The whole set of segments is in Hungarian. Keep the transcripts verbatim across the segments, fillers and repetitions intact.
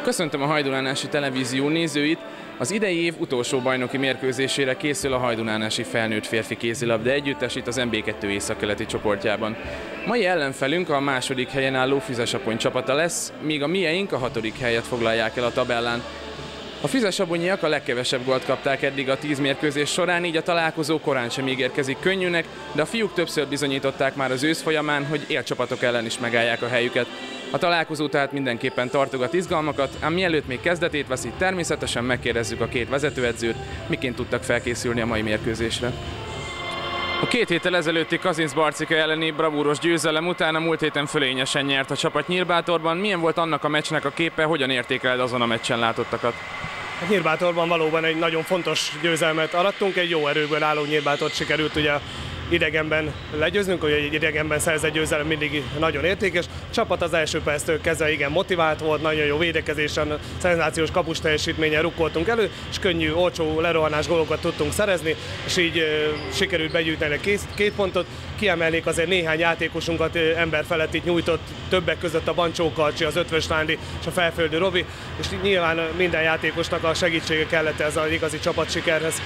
Köszöntöm a Hajdunánási Televízió nézőit! Az idei év utolsó bajnoki mérkőzésére készül a Hajdunánási felnőtt férfi kézilabda együttes itt az em bé kettő északkeleti csoportjában. Mai ellenfelünk a második helyen álló Füzesabony csapata lesz, míg a mieink a hatodik helyet foglalják el a tabellán. A füzesabonyiak a legkevesebb gólt kapták eddig a tíz mérkőzés során, így a találkozó korán sem ígérkezik könnyűnek, de a fiúk többször bizonyították már az ősz folyamán, hogy élcsapatok ellen is megállják a helyüket. A találkozó tehát mindenképpen tartogat izgalmakat, ám mielőtt még kezdetét veszi, természetesen megkérdezzük a két vezetőedzőt, miként tudtak felkészülni a mai mérkőzésre. A két héttel ezelőtti Kazincbarcika elleni bravúros győzelem után a múlt héten fölényesen nyert a csapat Nyírbátorban. Milyen volt annak a meccsnek a képe, hogyan értékeled azon a meccsen látottakat? A Nyírbátorban valóban egy nagyon fontos győzelmet arattunk, egy jó erőből álló Nyírbátort sikerült ugye idegenben legyőznünk, hogy egy idegenben szerzett győzelem mindig nagyon értékes. A csapat az első perctől kezdve igen motivált volt, nagyon jó védekezésen, szenzációs kapus teljesítménnyel rukkoltunk elő, és könnyű, olcsó lerohanás gólokat tudtunk szerezni, és így e, sikerült begyűjteni két, két pontot. Kiemelnék azért néhány játékosunkat, ember felett itt nyújtott, többek között a Bancsó Karcsi, az Ötvös Nándi és a Felföldi Robi, és nyilván minden játékosnak a segítsége kellett ez az igazi csapatsikerhez.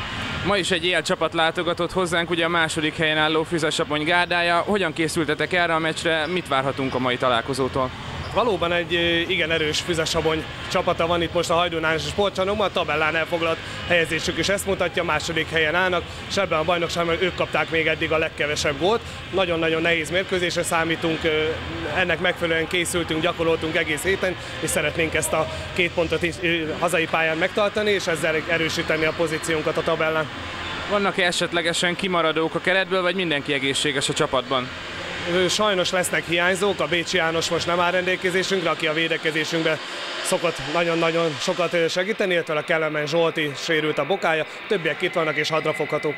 Ma is egy élcsapat látogatott hozzánk, ugye a második helyen álló Füzesabony gárdája. Hogyan készültetek erre a meccsre, mit várhatunk a mai találkozótól? Valóban egy igen erős Füzesabony csapata van itt most a Hajdunánási sportcsarnokban, a tabellán elfoglalt helyezésük is ezt mutatja, a második helyen állnak, és ebben a bajnokságban ők kapták még eddig a legkevesebb gólt. Nagyon-nagyon nehéz mérkőzésre számítunk, ennek megfelelően készültünk, gyakoroltunk egész héten, és szeretnénk ezt a két pontot is hazai pályán megtartani, és ezzel erősíteni a pozíciónkat a tabellán. Vannak-e esetlegesen kimaradók a keretből, vagy mindenki egészséges a csapatban? Sajnos lesznek hiányzók, a Bécsi János most nem áll rendelkezésünkre, aki a védekezésünkben szokott nagyon-nagyon sokat segíteni, illetve a Kelemen Zsolti sérült a bokája, többiek itt vannak és hadrafoghatók.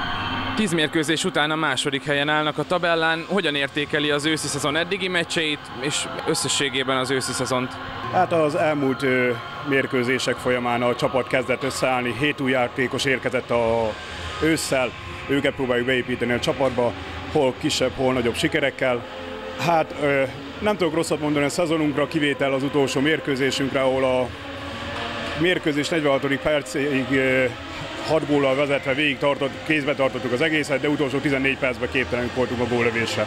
Tíz mérkőzés után a második helyen állnak a tabellán. Hogyan értékeli az őszi szezon eddigi meccseit, és összességében az őszi szezont? Hát az elmúlt ö, mérkőzések folyamán a csapat kezdett összeállni, hét új játékos érkezett a ősszel, őket próbáljuk beépíteni a csapatba, hol kisebb, hol nagyobb sikerekkel. Hát ö, nem tudok rosszat mondani a szezonunkra, kivétel az utolsó mérkőzésünkre, ahol a mérkőzés negyvenhatodik percig ö, hat góllal vezetve végig tartott, kézbe tartottuk az egészet, de utolsó tizennégy percben képtelenek voltunk a góllövésre.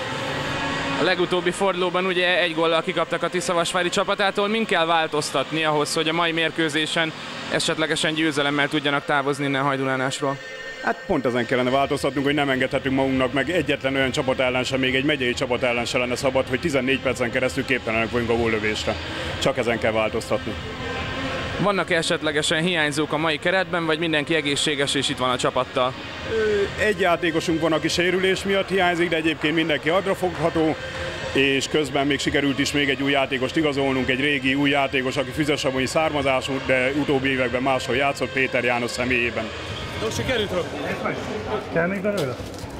A legutóbbi fordulóban ugye egy góllal kikaptak a Tiszavasvári csapatától. Min kell változtatni ahhoz, hogy a mai mérkőzésen esetlegesen győzelemmel tudjanak távozni innen Hajdunánásról? Hát pont ezen kellene változtatnunk, hogy nem engedhetünk magunknak meg egyetlen olyan csapat ellen sem, még egy megyei csapat ellen se lenne szabad, hogy tizennégy percen keresztül képtelenek vagyunk a góllövésre. Csak ezen kell változtatni. Vannak-e esetlegesen hiányzók a mai keretben, vagy mindenki egészséges és itt van a csapattal? Egy játékosunk van, aki sérülés miatt hiányzik, de egyébként mindenki hadrafogható, és közben még sikerült is még egy új játékost igazolnunk, egy régi új játékos, aki füzesabonyi származású, de utóbbi években máshol játszott, Péter János személyében. Jó, sikerült, Rob? Kell még belőle?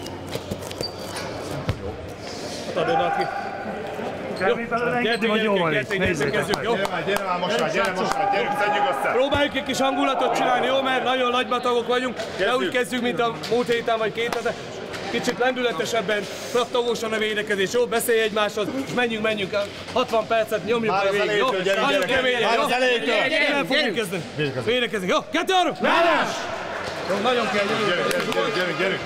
Hát adod neki. Kell még belőle engedni, vagy jó van itt? Nézzük. Jó? Gyere már most már, gyere most már, gyere, szedjük össze! Próbáljuk egy kis hangulatot csinálni, jó? Mert nagyon nagy batagok vagyunk, de úgy kezdjük, mint a múlt héten vagy két hete. Kicsit lendületesebben, praktagósan a védekezés, jó? Beszélj egymáshoz, és menjünk, menjünk, hatvan percet nyomjuk meg végig, jó? Nagyon keményen, jó? Nem fogjuk kezdeni. Védekezni, jó? Kettő, arra! Mellás! Nagyon kell, gyerünk! Gyerünk, gyerünk, gyerünk!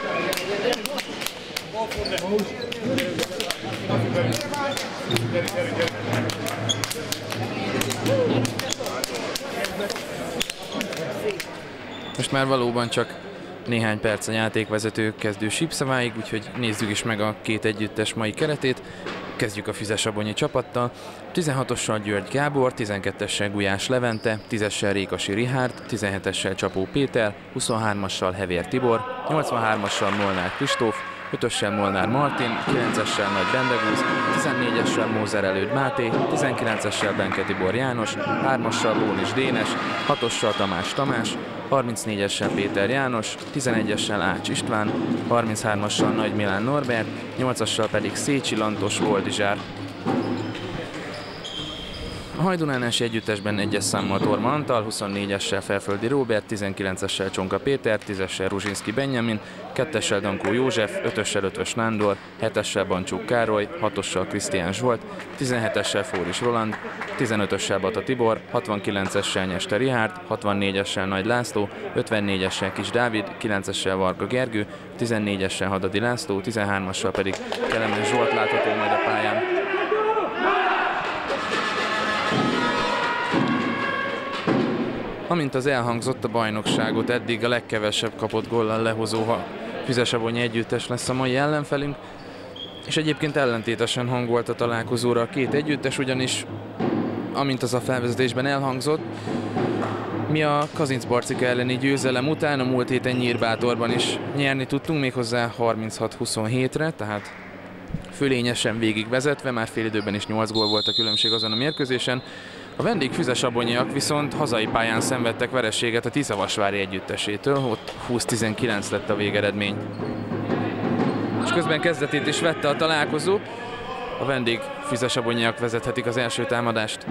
Most már valóban csak néhány perc a játékvezető kezdő sípszaváig, úgyhogy nézzük is meg a két együttes mai keretét. Kezdjük a füzesabonyi csapattal. tizenhatossal György Gábor, tizenkettessel Gulyás Levente, tízessel Rékasi Rihárd, tizenhetessel Csapó Péter, huszonhármassal Hevér Tibor, nyolcvanhármassal Molnár Kristóf, ötössel Molnár Martin, kilencessel Nagy Bendegúz, tizennégyessel Mózer Előd Máté, tizenkilencessel Benke Tibor János, hármassal Bónis Dénes, hatossal Tamás Tamás, harmincnégyessel Péter János, tizenegyessel Ács István, harminchármassal Nagy Milán Norbert, nyolcassal pedig Szécsi Lantos Voldizsár. A hajdunánási együttesben egyes számmal Torma Antal, huszonnégyessel Felföldi Róbert, tizenkilencessel Csonka Péter, tízessel Ruzsinszki Benjamin, kettessel Dankó József, ötössel Ötvös Nándor, hetessel Bancsuk Károly, hatossal Krisztián Zsolt, tizenhetessel Fóris Roland, tizenötössel Bata Tibor, hatvankilencessel Nyeste Rihárd, hatvannégyessel Nagy László, ötvennégyessel Kis Dávid, kilencessel Varga Gergő, tizennégyessel Hadadi László, tizenhármassal pedig Kelemen Zsolt látható majd a pályán. Amint az elhangzott, a bajnokságot eddig a legkevesebb kapott góllal lehozó Füzesabonyi együttes lesz a mai ellenfelünk, és egyébként ellentétesen hangolt a találkozóra a két együttes, ugyanis amint az a felvezetésben elhangzott, mi a Kazincbarcika elleni győzelem után a múlt héten Nyírbátorban is nyerni tudtunk, méghozzá harminchat huszonhétre, tehát fölényesen végigvezetve, már fél időben is nyolc gól volt a különbség azon a mérkőzésen. A vendég füzesabonyiak viszont hazai pályán szenvedtek vereséget a Tiszavasvári együttesétől, ott húsz tizenkilenc lett a végeredmény. És közben kezdetét is vette a találkozó, a vendég füzesabonyiak vezethetik az első támadást.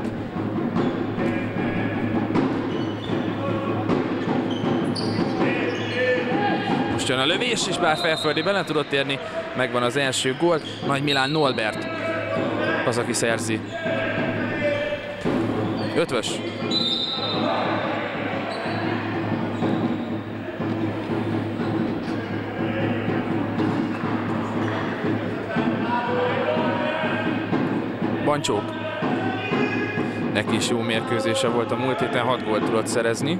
Most jön a lövés, és bár Felföldi bele tudott érni, megvan az első gól, Nagy Milán Nolbert az, aki szerzi. Ötvös. Bancsók. Neki is jó mérkőzése volt a múlt héten, hat gólt tudott szerezni.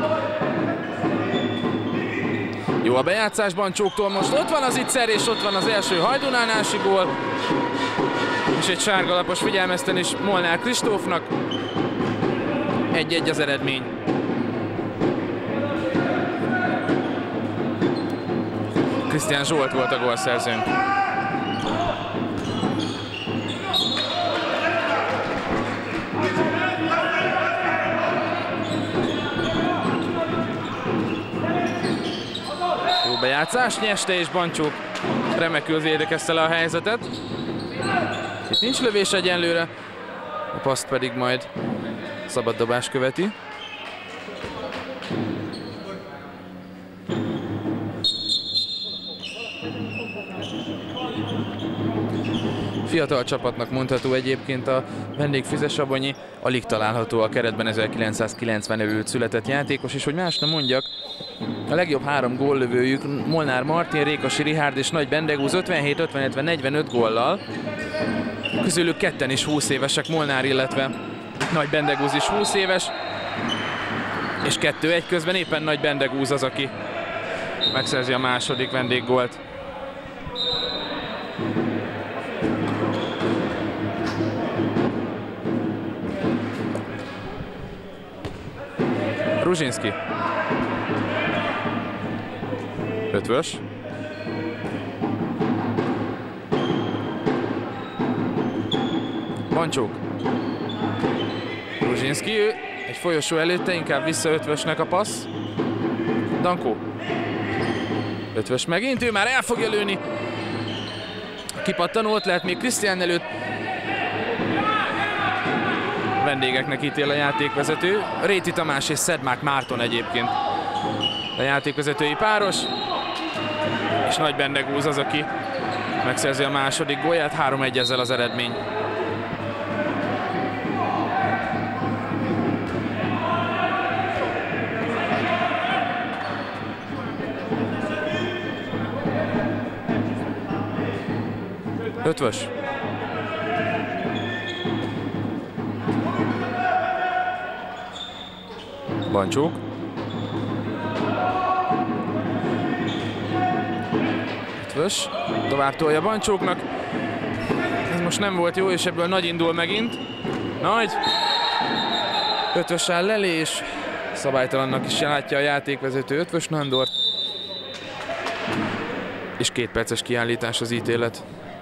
Jó a bejátszás Bancsóktól, most ott van az Itzer, és ott van az első hajdunánási gól. És egy sárgalapos figyelmeztetés Molnár Kristófnak. egy-egy az eredmény. Krisztián Zsolt volt a gólszerzőnk. Jó bejátszás, Nyeste és Bancsók remekül védekezte le a helyzetet. Itt nincs lövés egyenlőre, a paszt pedig majd szabad dobás követi. Fiatal csapatnak mondható egyébként a vendég Füzesabonyi, alig található a keretben ezerkilencszázkilencven előtt született játékos, és hogy más nem mondjak, a legjobb három góllövőjük Molnár Martin, Rékasi Rihárd és Nagy Bendegúz ötvenhét, ötvenöt, negyvenöt góllal. Közülük ketten is húsz évesek, Molnár, illetve Nagy Bendegúz is húsz éves, és kettő egy közben éppen Nagy Bendegúz az, aki megszerzi a második vendéggólt. Ruzsinszki. Ötvös. Bancsók. Ruzsinszki, ő egy folyosó előtte, inkább vissza Ötvösnek a passz. Dankó. Ötvös megint, ő már el fogja lőni. Kipattanó, ott lehet még Krisztián előtt. Vendégeknek ítél a játékvezető. Réti Tamás és Szedmák Márton egyébként a játékvezetői páros. És Nagy Bendegúz az, aki megszerzi a második gólját, három egy ezzel az eredmény. Ötvös. Bancsók. Ötvös. Tovább tolja Bancsóknak. Ez most nem volt jó, és ebből Nagy indul megint. Nagy. Ötvös áll elé, és szabálytalannak is látja a játékvezető Ötvös Nándort. És két perces kiállítás az ítélet.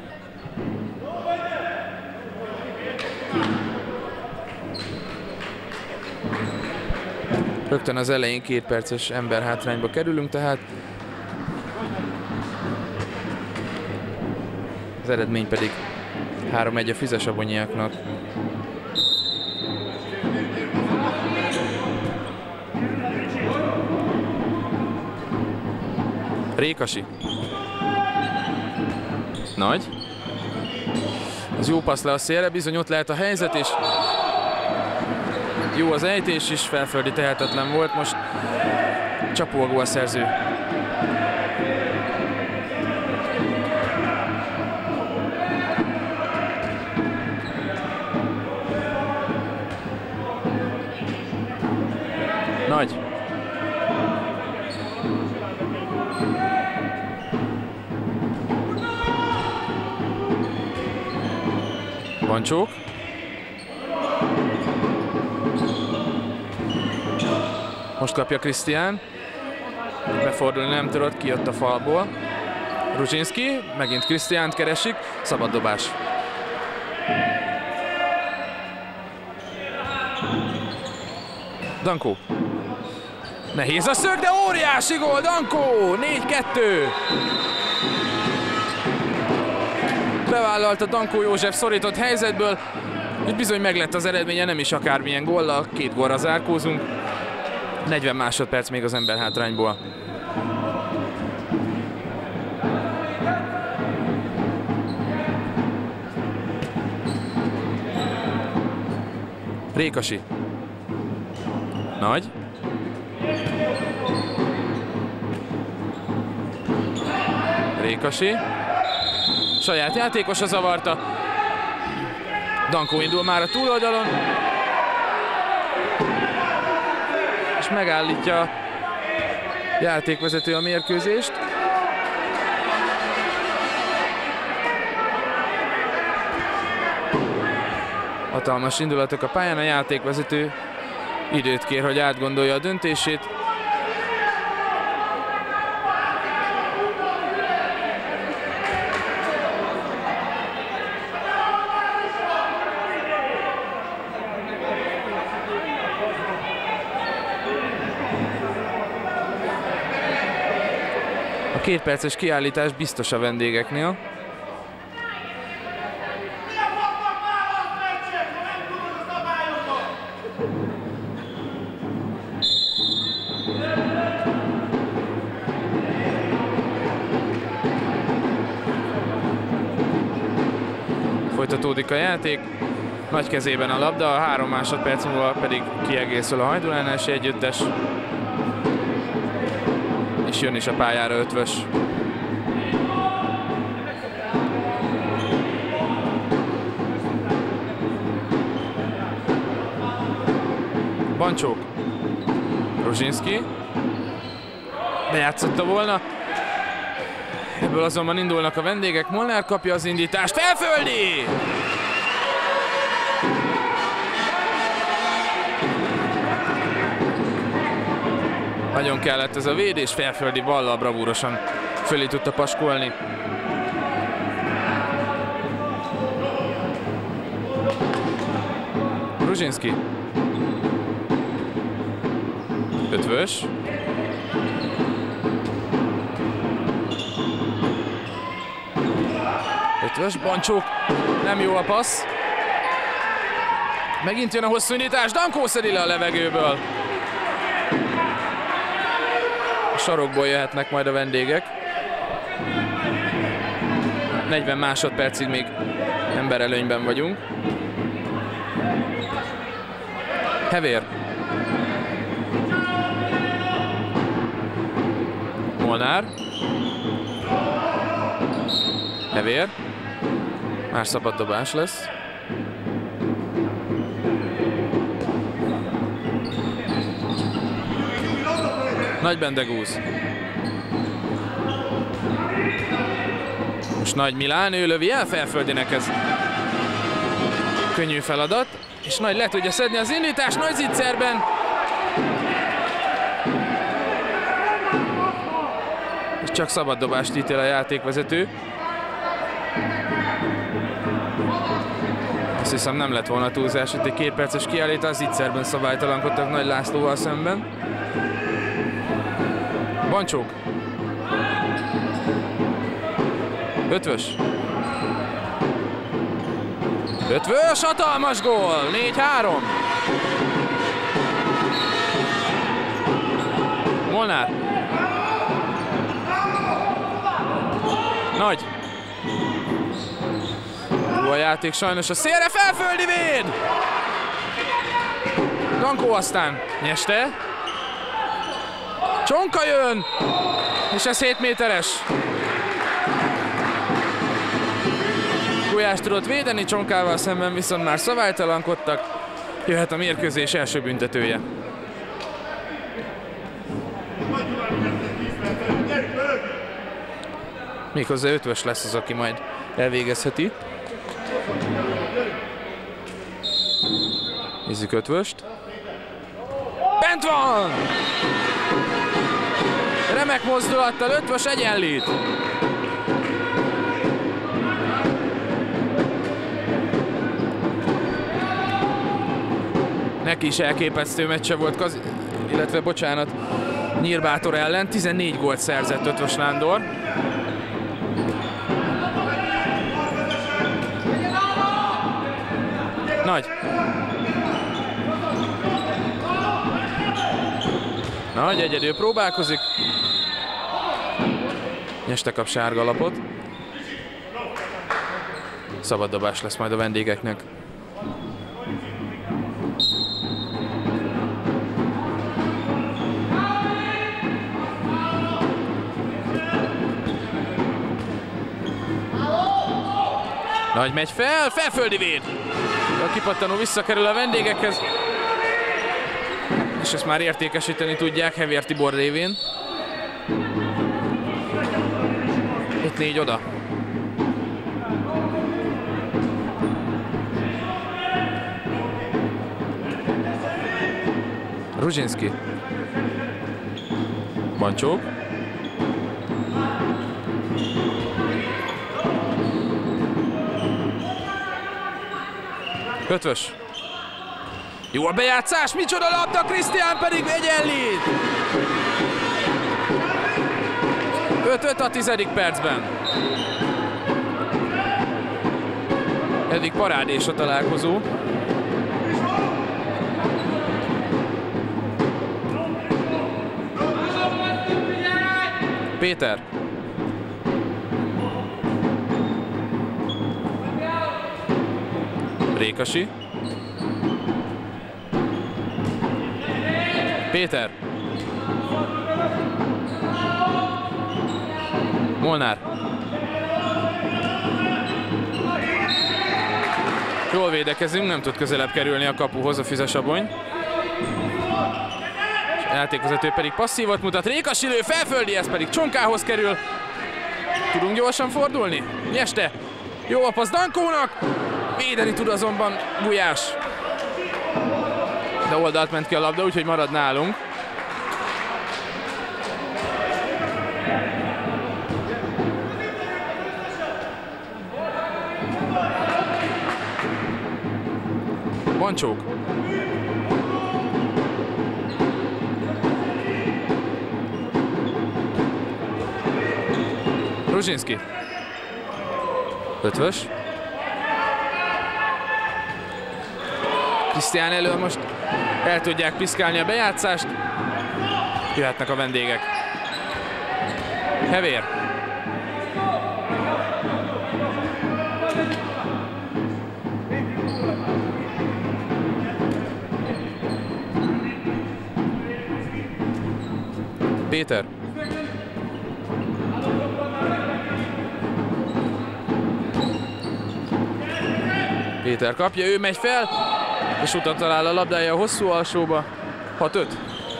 Rögtön az elején két perces ember hátrányba kerülünk, tehát az eredmény pedig három egy a füzesabonyiaknak. Rékasi. Nagy. Az jó passz le a szélre, bizony ott lehet a helyzet, és jó az ejtés is, felföldi tehetetlen volt, most csapolgó a szerző. Nagy. Bancsók. Most kapja Krisztián. Befordulni nem tudott, kijött a falból. Ruzsinszki, megint Krisztiánt keresik, szabad dobás. Dankó. Nehéz a szög, de óriási gól, Dankó! négy kettő. Bevállalta Dankó József szorított helyzetből, és bizony meglett az eredménye, nem is akármilyen góllal, két gólra zárkózunk. negyven másodperc még az ember hátrányból. Rékasi. Nagy. Rékasi. Saját játékosa zavarta. Dankó indul már a túloldalon. És megállítja a játékvezető a mérkőzést. Hatalmas indulatok a pályán, a játékvezető időt kér, hogy átgondolja a döntését. A két perces kiállítás biztos a vendégeknél. Folytatódik a játék, Nagy kezében a labda, három másodperc múlva pedig kiegészül a hajdulánási együttes. És jön is a pályára Ötvös. Bancsók. Ruzsinszki. Bejátszotta volna. Ebből azonban indulnak a vendégek. Molnár kapja az indítást. Felföldi! Nagyon kellett ez a védés. Felföldi ballal bravúrosan fölé tudta paskolni. Ruzsinszki. Ötvös. Ötvös, Bancsók, nem jó a passz. Megint jön a hosszú indítás, Dankó szedi le a levegőből. A sarokból jöhetnek majd a vendégek. negyven másodpercig még emberelőnyben vagyunk. Hevér. Molnár. Hevér. Más szabad dobás lesz. Nagy Bendegúz. Most Nagy Milán, ő lövi el, Felföldinek ez könnyű feladat. És Nagy le tudja szedni az indítást, Nagy zicserben. És csak szabad dobást ítél a játékvezető. Azt hiszem nem lett volna túlzás, itt egy két perces kiállítás, zicserben szabálytalankodtak Nagy Lászlóval szemben. Bancsók. Ötvös. Ötvös, hatalmas gól! négy három. Molnár. Nagy. Jó a játék sajnos a szélre, felföldi véd! Dankó aztán nyeste. Csonka jön, és ez hét méteres. Gulyás tudott védeni, Csonkával szemben viszont már szabálytalankodtak. Jöhet a mérkőzés első büntetője. Méghozzá ötvös lesz az, aki majd elvégezheti. Nézzük ötvöst. Bent van! Remek mozdulattal ötvös egyenlít. Neki is elképesztő meccse volt, Kaz... illetve bocsánat, Nyírbátor ellen. tizennégy gólt szerzett Ötvös Nándor. Nagy. Nagy, egyedül próbálkozik. Nyeste kap sárga lapot. Szabad dobás lesz majd a vendégeknek. Nagy megy fel, felföldi véd! A kipattanó visszakerül a vendégekhez. És ezt már értékesíteni tudják Hevér Tibor révén. öt négy oda. Ruzsinski. Bancsók. Ötvös. Jó a bejátszás, micsoda labda, Krisztián pedig egyenlít! öt öt a tizedik percben. Eddig parádés a találkozó. Péter. Rékasi. Péter. Molnár. Jól védekezünk, nem tud közelebb kerülni a kapuhoz a Füzesabony. A játékvezető pedig passzívot mutat. Rékasi lő, felföldi, ez pedig Csonkához kerül. Tudunk gyorsan fordulni? Nyeste. Jó a passz Dankónak. Védeni tud azonban Gulyás. De oldalt ment ki a labda, úgyhogy marad nálunk. Bancsók. Ruzsinski. Ötvös. Krisztián elől most el tudják piszkálni a bejátszást. Jöhetnek a vendégek. Hevér. Péter. Péter kapja, ő megy fel, és utat talál a labdája a hosszú alsóba. hat öt.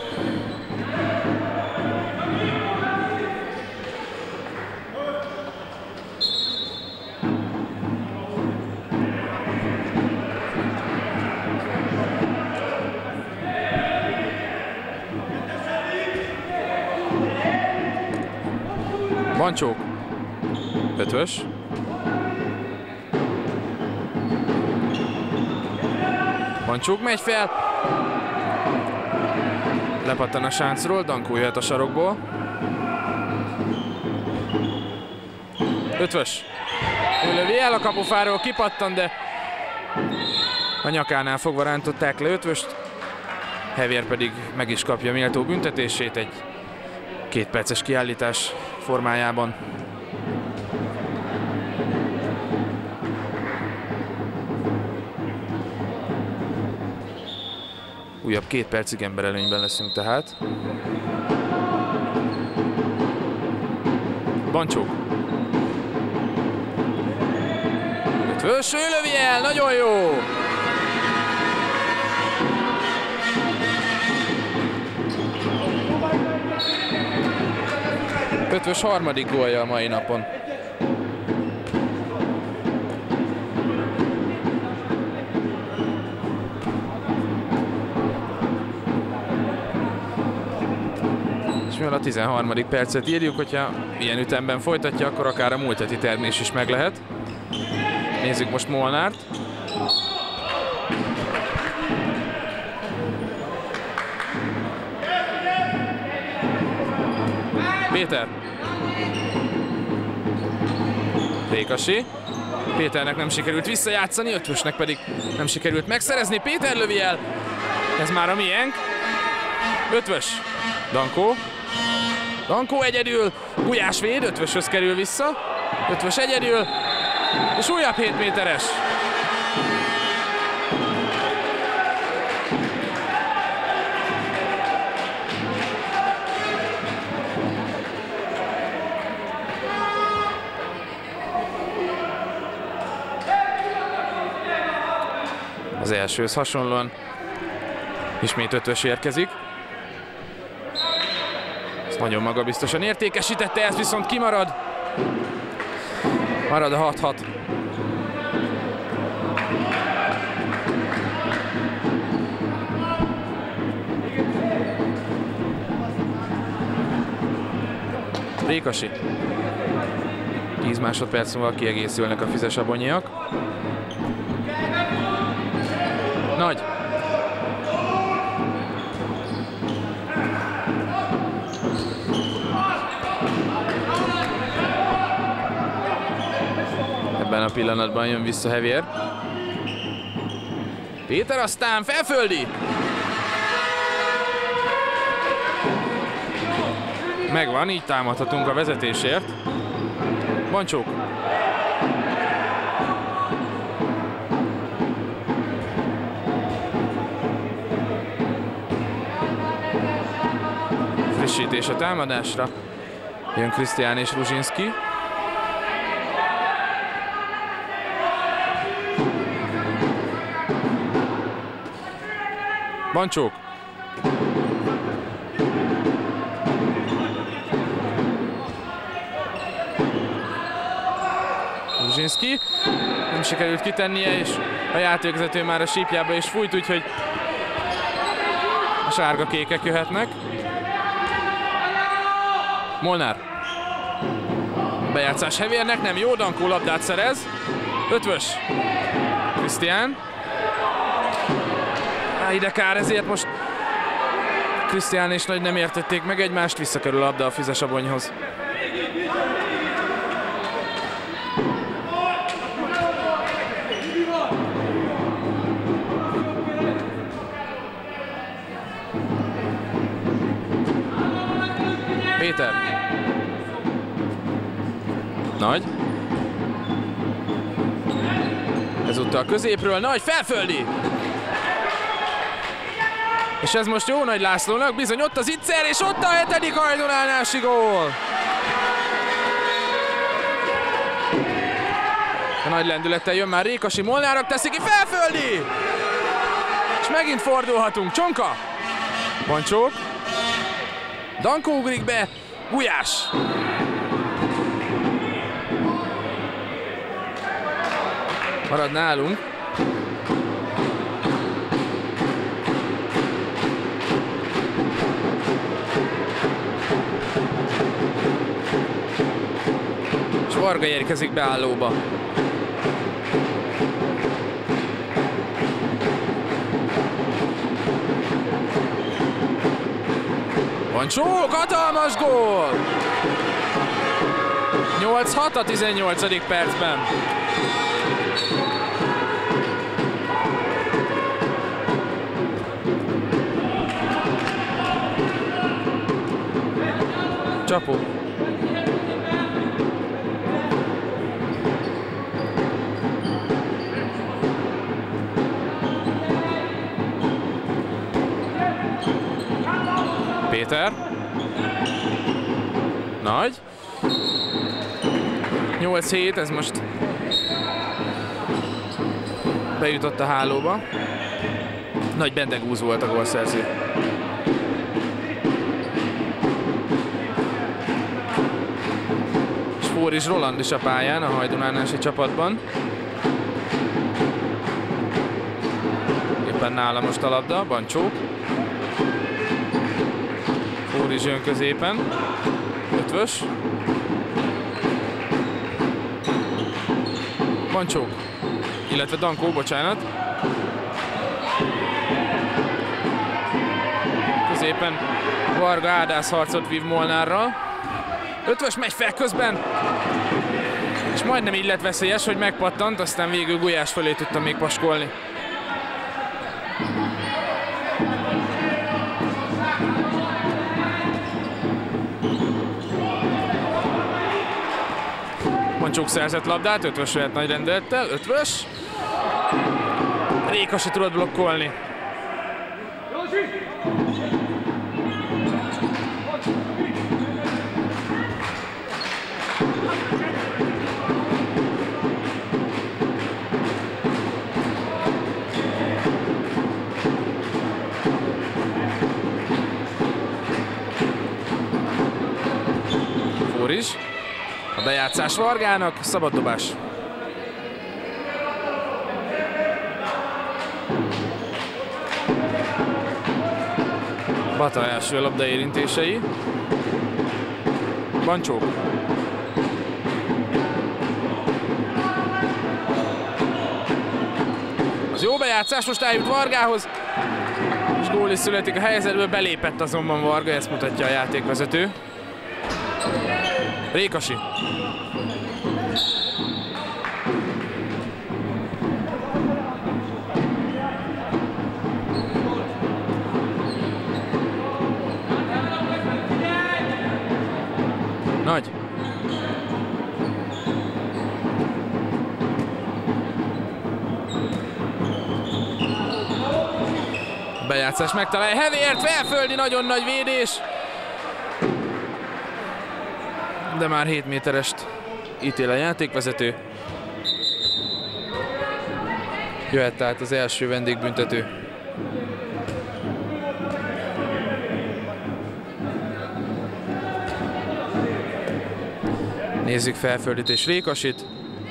Bancsók. Ötvös. Bancsók megy fel. Lepattan a sáncról, Dankó jöhet a sarokból. Ötvös. Ő lövi el a kapufáról, kipattan, de a nyakánál fogva rántották le Ötvöst. Hevér pedig meg is kapja méltó büntetését egy két perces kiállítás formájában. Újabb két percig emberelőnyben leszünk tehát. Bancsók. Ötvös, ő lövi el, nagyon jó! Ötvös harmadik gólja a mai napon. És mivel a tizenharmadik percet írjuk, hogyha ilyen ütemben folytatja, akkor akár a múlt heti termés is meg lehet. Nézzük most Molnárt. Péter. Rékasi. Péternek nem sikerült visszajátszani, Ötvösnek pedig nem sikerült megszerezni. Péter lövi el. Ez már a miénk. Ötvös. Dankó. Dankó egyedül. Gulyás véd, Ötvöshöz kerül vissza. Ötvös egyedül. És újabb hét méteres. Az elsőhöz hasonlóan ismét Ötvös érkezik. Ezt nagyon magabiztosan értékesítette, ez viszont kimarad. Marad a hat hat. Rékasi. tíz másodperc múlva kiegészülnek a Fizes-Abonyiak. Nagy. Ebben a pillanatban jön vissza Hevér. Péter aztán felföldi. Megvan, így támadhatunk a vezetésért. Bancsók. Frissítés a támadásra. Jön Krisztián és Ruzsinszki. Bancsók. Ruzsinszki. Nem sikerült kitennie, és a játékvezető már a sípjába is fújt, úgyhogy a sárga-kékek jöhetnek. Molnár. Bejátszás Hevérnek, nem jó, Dankó labdát szerez. Ötvös. Krisztián. Á, ide kár, ezért most Krisztián és Nagy nem értették meg egymást, visszakerül a labda a Fizes-Abonyhoz. Péter. Nagy. Ezúttal középről, Nagy, felföldi! És ez most jó Nagy Lászlónak, bizony ott az Itzer, és ott a hetedik hajdunánási gól! A nagy lendülettel jön már Rékasi, Molnárak teszi ki, felföldi! És megint fordulhatunk, Csonka! Bancsók. Dankó ugrik be, Gulyás! Marad nálunk. És Varga érkezik beállóba. Bancsó, hatalmas gól! nyolc hat a tizennyolcadik percben. Csapó. Péter. Nagy. nyolc hét, ez most bejutott a hálóba. Nagy Bendegúz volt a gólszerző. És Fóris Roland is a pályán a hajdunánási csapatban. Éppen nála most a labda, Bancsó. Fóris jön középen. Ötvös. Bancsó. Illetve Dankó, bocsánat. Középen Varga Ádász harcot vív Molnárral. Ötvös megy fel közben. És majdnem így lett veszélyes, hogy megpattant, aztán végül Gulyás fölé tudta még paskolni. Bancsók szerzett labdát, Ötvös jöhet nagy rendelettel, Ötvös. Rékasi tudott blokkolni. Fóris. A bejátszás Vargának, szabad dobás. Bata első labda érintései. Bancsó. Az jó bejátszás, most eljut Vargához. És gól is születik a helyzetből, belépett azonban Varga, ezt mutatja a játékvezető. Rékasi. Nagy. Bejátszás megtalálja Hevéért, felföldi, nagyon nagy védés. De már hét méterest ítél a játékvezető. Jöhet tehát az első vendégbüntető. Nézzük felföldítés Rékasit.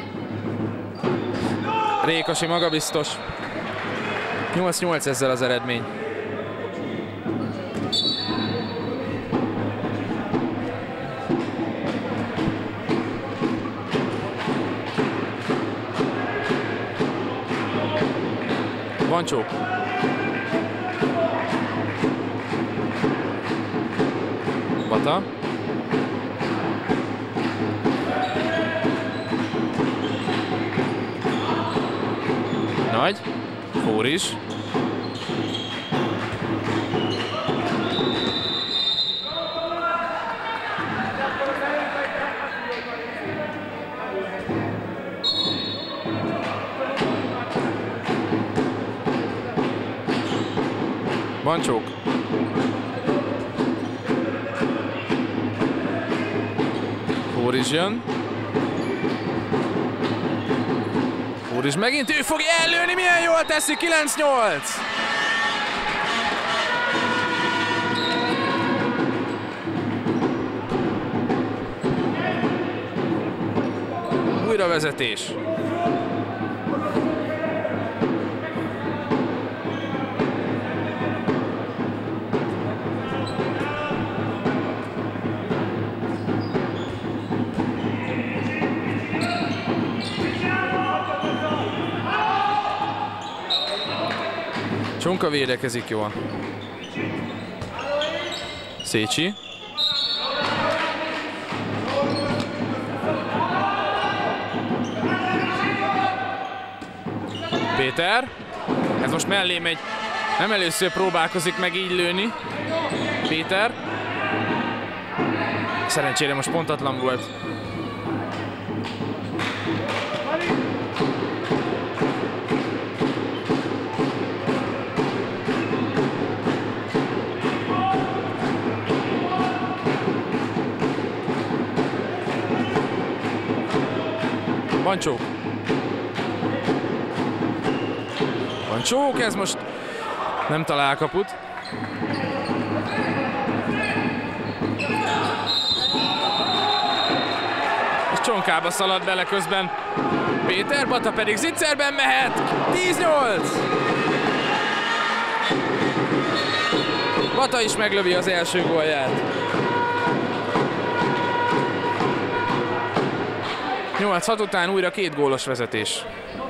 Rékasi magabiztos. nyolc nyolc ezzel az eredmény. Bancsó. Bata. Nagy. Fóris. Bancsók. Fóris jön. Fóris megint, ő fogja ellőni, milyen jól teszi, kilenc nyolc! Újra vezetés. Csonka védekezik jól. Szécsi. Péter. Ez most mellé megy. Nem először próbálkozik meg így lőni. Péter. Szerencsére most pontatlan volt. Bancsók. Bancsók, ez most nem talál kaput. És csonkába szalad bele közben Péter, Bata pedig zicserben mehet. tíz nyolc. Bata is meglövi az első gólját. nyolc hat után újra két gólos vezetés.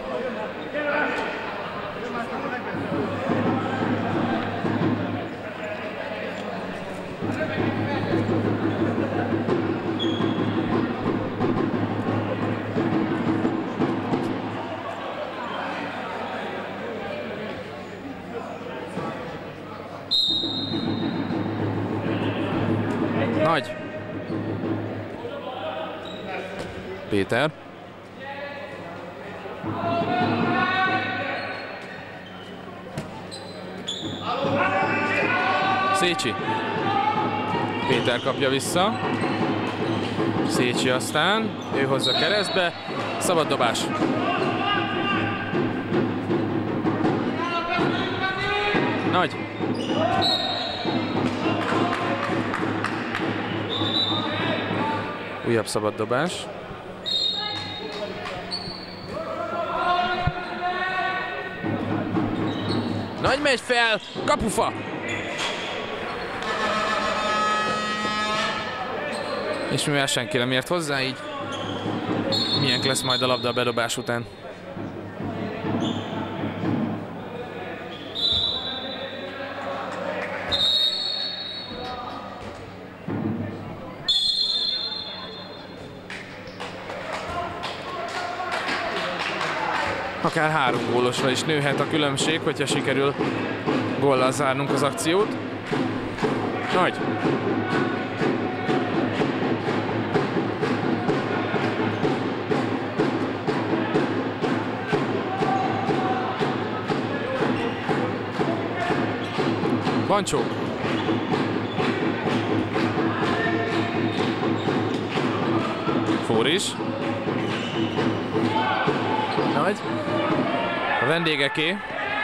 Nagy. Péter. Szécsi. Péter kapja vissza. Szécsi aztán, ő hozza keresztbe. Szabad dobás. Nagy. Újabb szabad dobás. Nagy megy fel, kapufa! És mivel senki nem ért hozzá, így milyen lesz majd a labda a bedobás után. Akár három gólosra is nőhet a különbség, hogyha sikerül góllal zárnunk az akciót. Nagy! Bancsó! Fóris. Nagy. A vendégeké.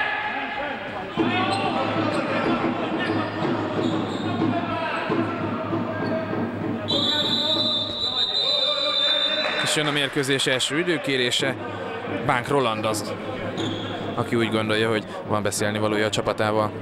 És jön a mérkőzés első időkérése. Bánk Roland az, aki úgy gondolja, hogy van beszélni valója a csapatával.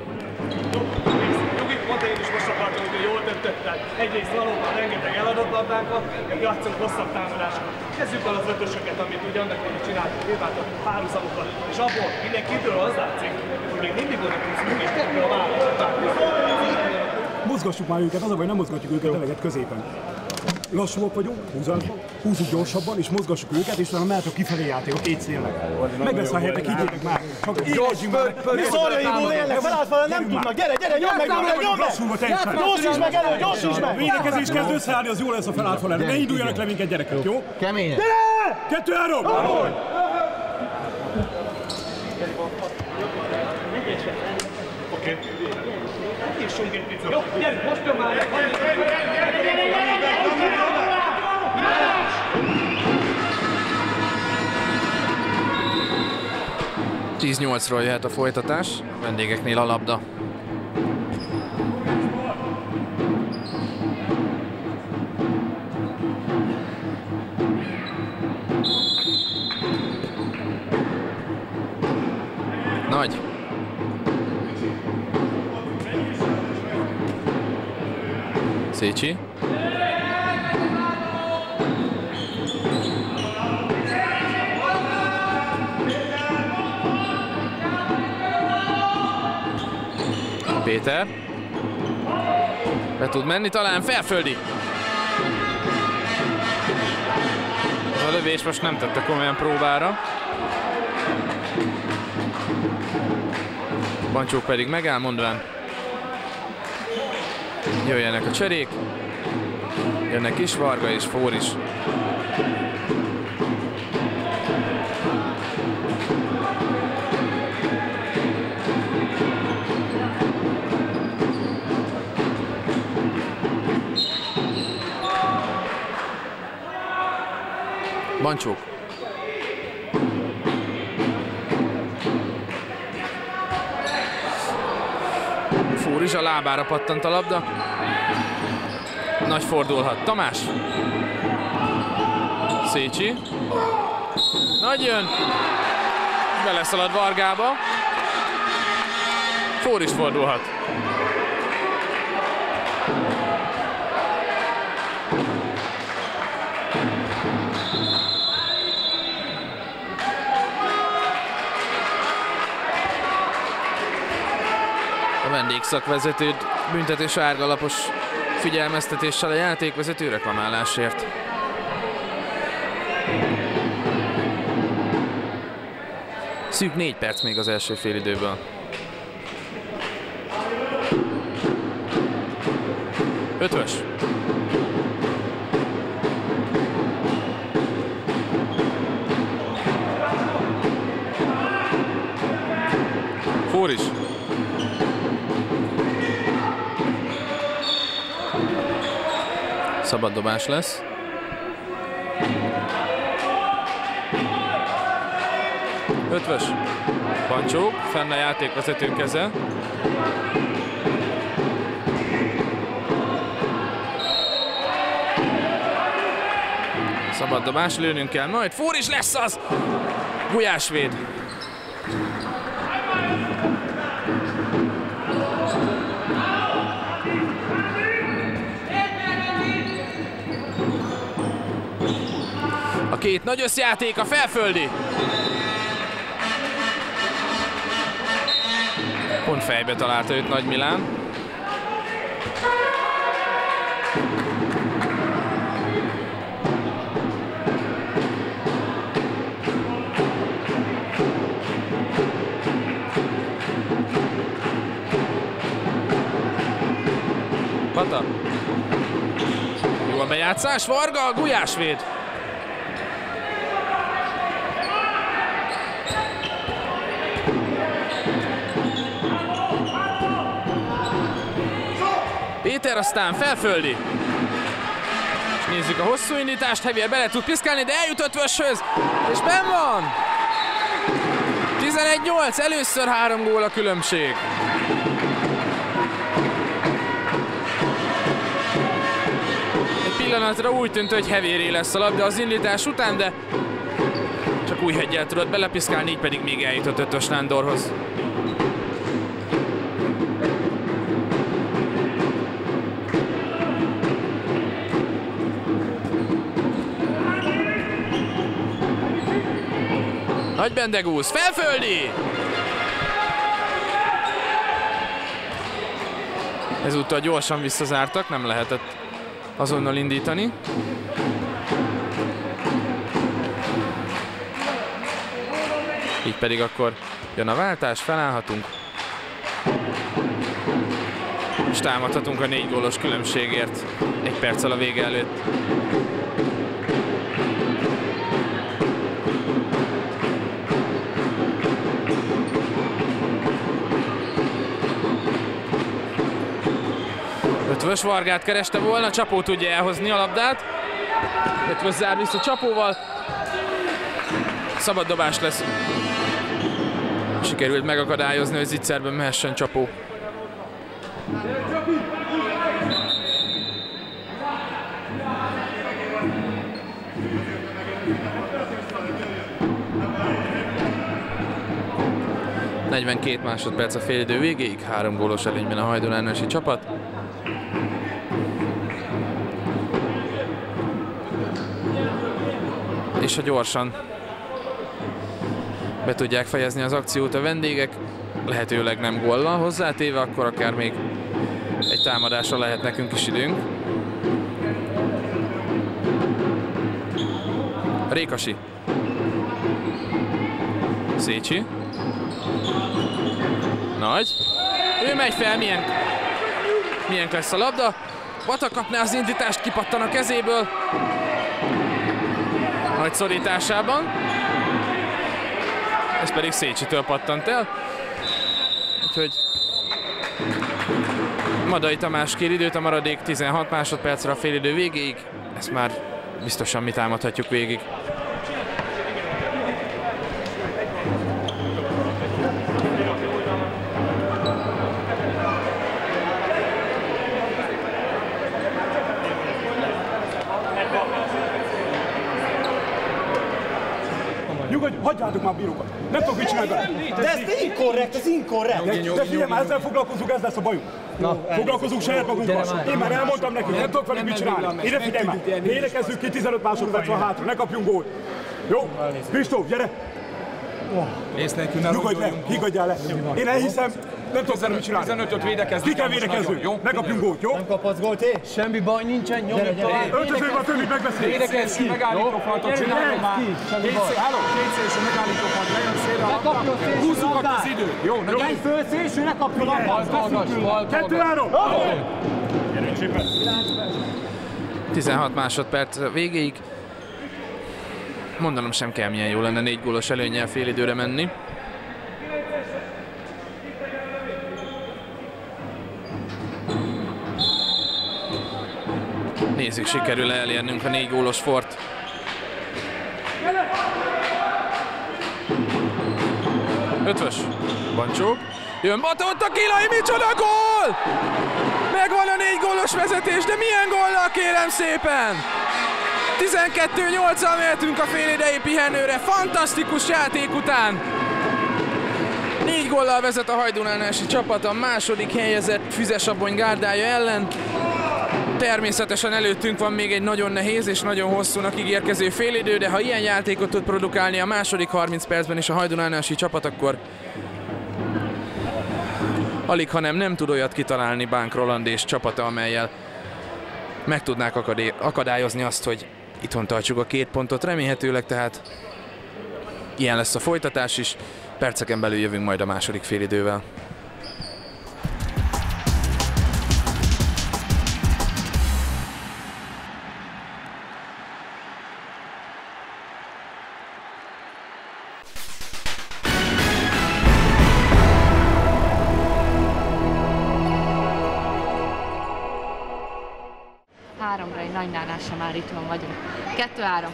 Egyrészt valóban rengeteg eladott labdákat, meg játszunk hosszabb támadásokat. Kezdjük el az ötösöket, amit ugye annak hogy csináltuk, nyilvántak párhuzamokat, és abból mindenkitől az látszik, hogy még mindig oda tudsz működni, és kettő a vállalat. Mozgassuk már őket, az a baj, nem mozgatjuk őket eleget középen. Lassúak vagyunk, húzzuk gyorsabban, és mozgassuk őket, és utána mehetünk kifelé játékot, két szélnek. Meg lesz a helyetek, higgyétek már. Csak érezzünk már. Mi szarjaiból élnek, felálltfele nem tudnak, gyere, gyere, nyomd meg, nyomd meg, nyomd meg! Gyorsíts meg elő, gyorsíts meg! Védekezés kezd összeállni, az jó lesz a felállt fel elő. Ne induljanak le minket, gyerekek, jó? Keményen! Gyere! Kettő, három! Oké. Hívsunk egy picit. Jó, gyerünk, most jön már! tíz nyolcról jöhet a folytatás, vendégeknél a labda. Nagy. Szécsi. Péter. Be tud menni, talán felföldi. Ez a lövés most nem tette komolyan próbára. Bancsók pedig megáll, mondván jöjjenek a cserék. Jönnek is Varga és Fóris. Bancsók. Fórizsa lábára pattant a labda. Nagy fordulhat. Tamás. Szécsi. Nagy jön. Beleszalad Vargába. Fóris fordulhat. A vendégszakvezetőt büntetés sárgalapos figyelmeztetéssel a játékvezető reklamálásért. Szűk négy perc még az első félidőből. Ötvös. Fóris. Szabad dobás lesz. Ötvös. Pancsó, fenn a játékvezető keze. Szabad dobás, lőnünk kell majd. Fóris lesz az! Gulyás véd. A két nagy összjáték, a felföldi. Pont fejbe találta őt Nagy Milán. Pata. Jó a bejátszás, Varga, Gulyás véd. Péter, aztán felföldi. És nézzük a hosszú indítást, Hevier bele tud piszkálni, de eljut Ötvöshöz, és benn van! tizenegy nyolc, először három gól a különbség. Egy pillanatra úgy tűnt, hogy Hevieré lesz a labda az indítás után, de csak Újheggyel tudott belepiszkálni, így pedig még eljutott Ötvös Nándorhoz. Nagy Bendegúz, felföldi! Ezúttal gyorsan visszazártak, nem lehetett azonnal indítani. Így pedig akkor jön a váltás, felállhatunk. És támadhatunk a négy gólos különbségért egy perccel a vége előtt. Ötvös Vargát kereste volna, Csapó tudja elhozni a labdát. Ötvös zár vissza Csapóval. Szabad dobás lesz. Sikerült megakadályozni, hogy zicserben mehessen Csapó. negyvenkét másodperc a félidő végéig, három gólos előnyben a hajdunánosi csapat. És ha gyorsan be tudják fejezni az akciót a vendégek, lehetőleg nem góllal hozzátéve, akkor akár még egy támadásra lehet nekünk is időnk. Rékasi. Szécsi. Nagy. Ő megy fel, milyen, milyen lesz a labda. Bata kapná az indítást, kipattan a kezéből. Nagy szorításában. Ez pedig Szécsitől pattant el. Úgyhogy Madai Tamás kér időt, a maradék tizenhat másodpercre a félidő végéig. Ezt már biztosan mi támadhatjuk végig. Nyugodj, hagyjátok már a bírókat. Nem tudok mit csinálni vele. De ez inkorrekt, ez inkorrekt. De, de figyelj már, ezzel foglalkozunk, ez lesz a bajunk. Foglalkozunk saját magunkkal. Én már elmondtam nekik, nem tudok velük mit csinálni. Ide figyelj már. Védekezzünk ki, tizenöt másodperc van hátra, ne kapjunk gólt. Jó? Kristóf, gyere! Ész nélkül ne Nyugodj le, higgadjál le. Én elhiszem, nem tudok velük mit csinálni. tizenötöt védekezni. Ki kell védekeznünk, jó? Ne kapjunk gólt, jó? Nem kaphatsz gólt, én? Semmi baj nincsen, nyomjuk tovább. Öltözőben a többit megbeszéljük. Védekezz ki, megállító faltot csináljuk már. Halló, kétszeresen megállító falt, lejön szélre a labda. Húzzuk ott az időt. Jó, ne Menj föl, szélső, ne kapjon labdát. Kettő-három! tizenhat másodperc végéig. Mondanom sem kell, milyen jó lenne négy gólos előnnyel fél időre menni. Nézzük, sikerül elérnünk a négy gólos fort. Ötvös. Bancsó. Jön Batotta Kilai, micsoda gól! Megvan a négy gólos vezetés, de milyen góllal, kérem szépen! tizenkettő nyolccal mehetünk a félidei pihenőre, fantasztikus játék után! Négy góllal vezet a hajdunánási csapat a második helyezett Füzesabony gárdája ellen. Természetesen előttünk van még egy nagyon nehéz és nagyon hosszúnak ígérkező félidő, de ha ilyen játékot tud produkálni a második harminc percben is a hajdunánási csapat, akkor alig, hanem nem tud olyat kitalálni Bánk Roland és csapata, amellyel meg tudnák akadályozni azt, hogy itthon tartsuk a két pontot. Remélhetőleg tehát ilyen lesz a folytatás is. Perceken belül jövünk majd a második félidővel. Háromra egy nagy nálással már itt van vagyunk. Kettő-három.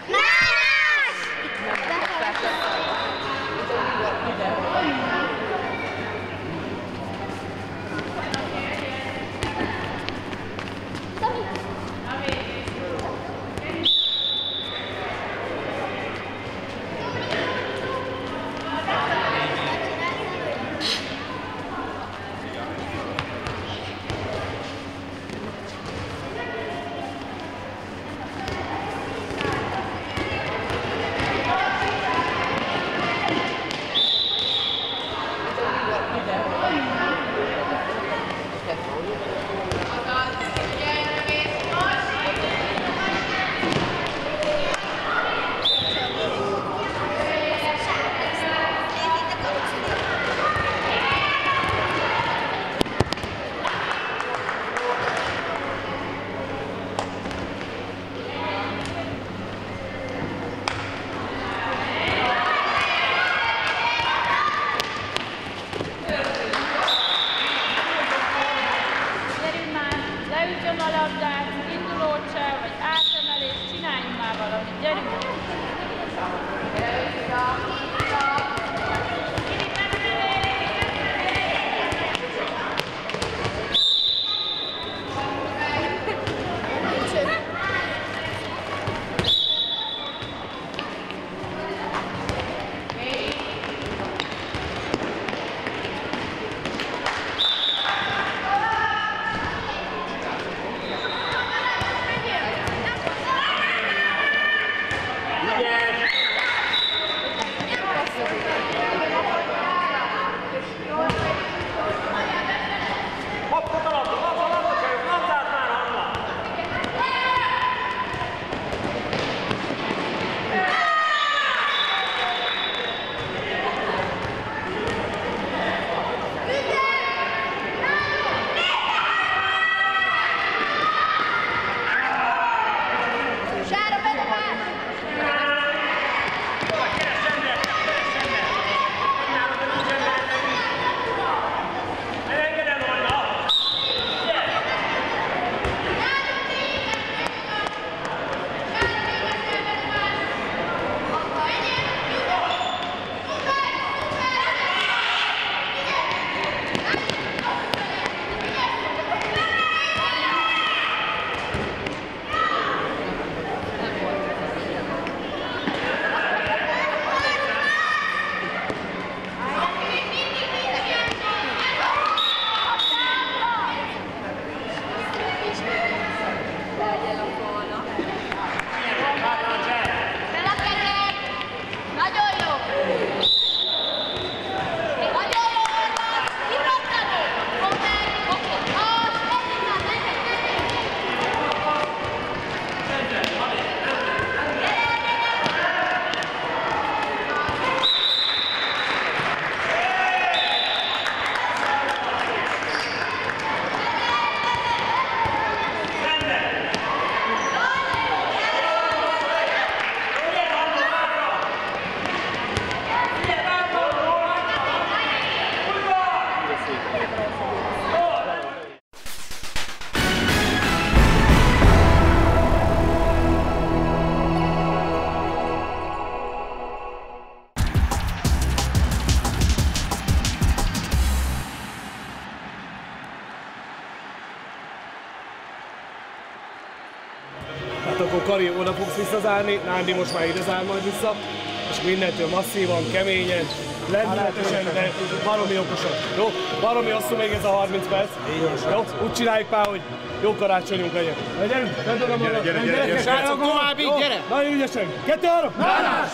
Mari, oda fogsz visszazárni, Nándi most már ide zár majd vissza, és mindentől masszívan, keményen, lendületesen, de baromi okosan. Jó? Baromi hosszú még ez a harminc perc. Jó? Úgy csináljuk Pál, hogy jó karácsonyunk legyen. Gyerünk, gyere, gyere, gyere, gyere, gyere, Srácok, tovább így, gyere! Nagyon ügyesen! Kettő, három! Nálás!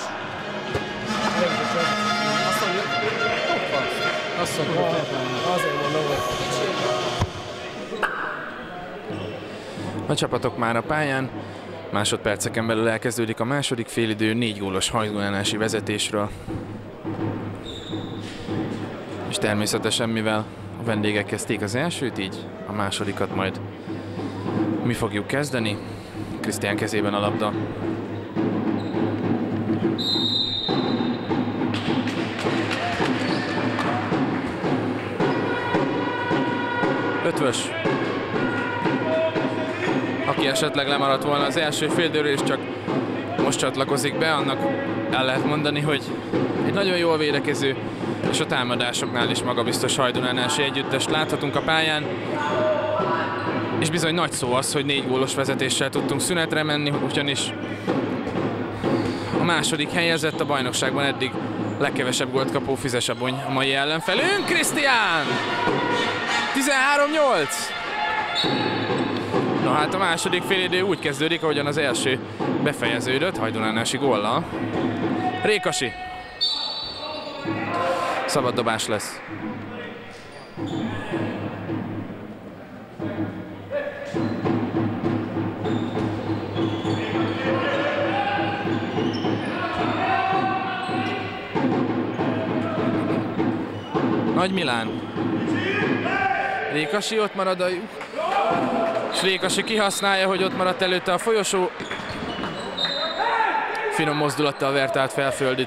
Azt mondja, azért mondom, hogy... A csapatok már a pályán, másodperceken belül elkezdődik a második félidő négy gólos hajdunánási vezetésről. És természetesen, mivel a vendégek kezdték az elsőt, így a másodikat majd mi fogjuk kezdeni. Krisztián kezében a labda. Ötvös. Aki esetleg lemaradt volna az első félidőről, és csak most csatlakozik be, annak el lehet mondani, hogy egy nagyon jól védekező, és a támadásoknál is magabiztos hajdunánási együttest láthatunk a pályán. És bizony nagy szó az, hogy négy gólos vezetéssel tudtunk szünetre menni, ugyanis a második helyezett a bajnokságban eddig legkevesebb gólt kapó Füzesabony a mai ellenfelünk. Krisztián! tizenhárom nyolc! No hát a második félidő úgy kezdődik, ahogyan az első befejeződött, hajdunánási góllal. Rékasi. Szabad dobás lesz. Nagy Milán. Rékasi ott marad a lyuk. És Rékasi kihasználja, hogy ott maradt előtte a folyosó. Finom mozdulattal vert át Felföldit.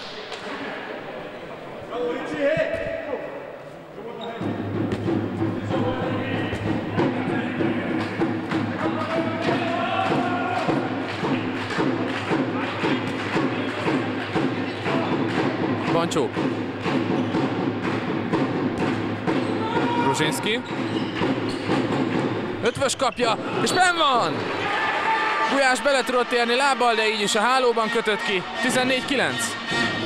Bancsó. Brzezinski. Ötvös kapja, és benn van! Gulyás bele tudott érni lábbal, de így is a hálóban kötött ki. tizennégy kilenc.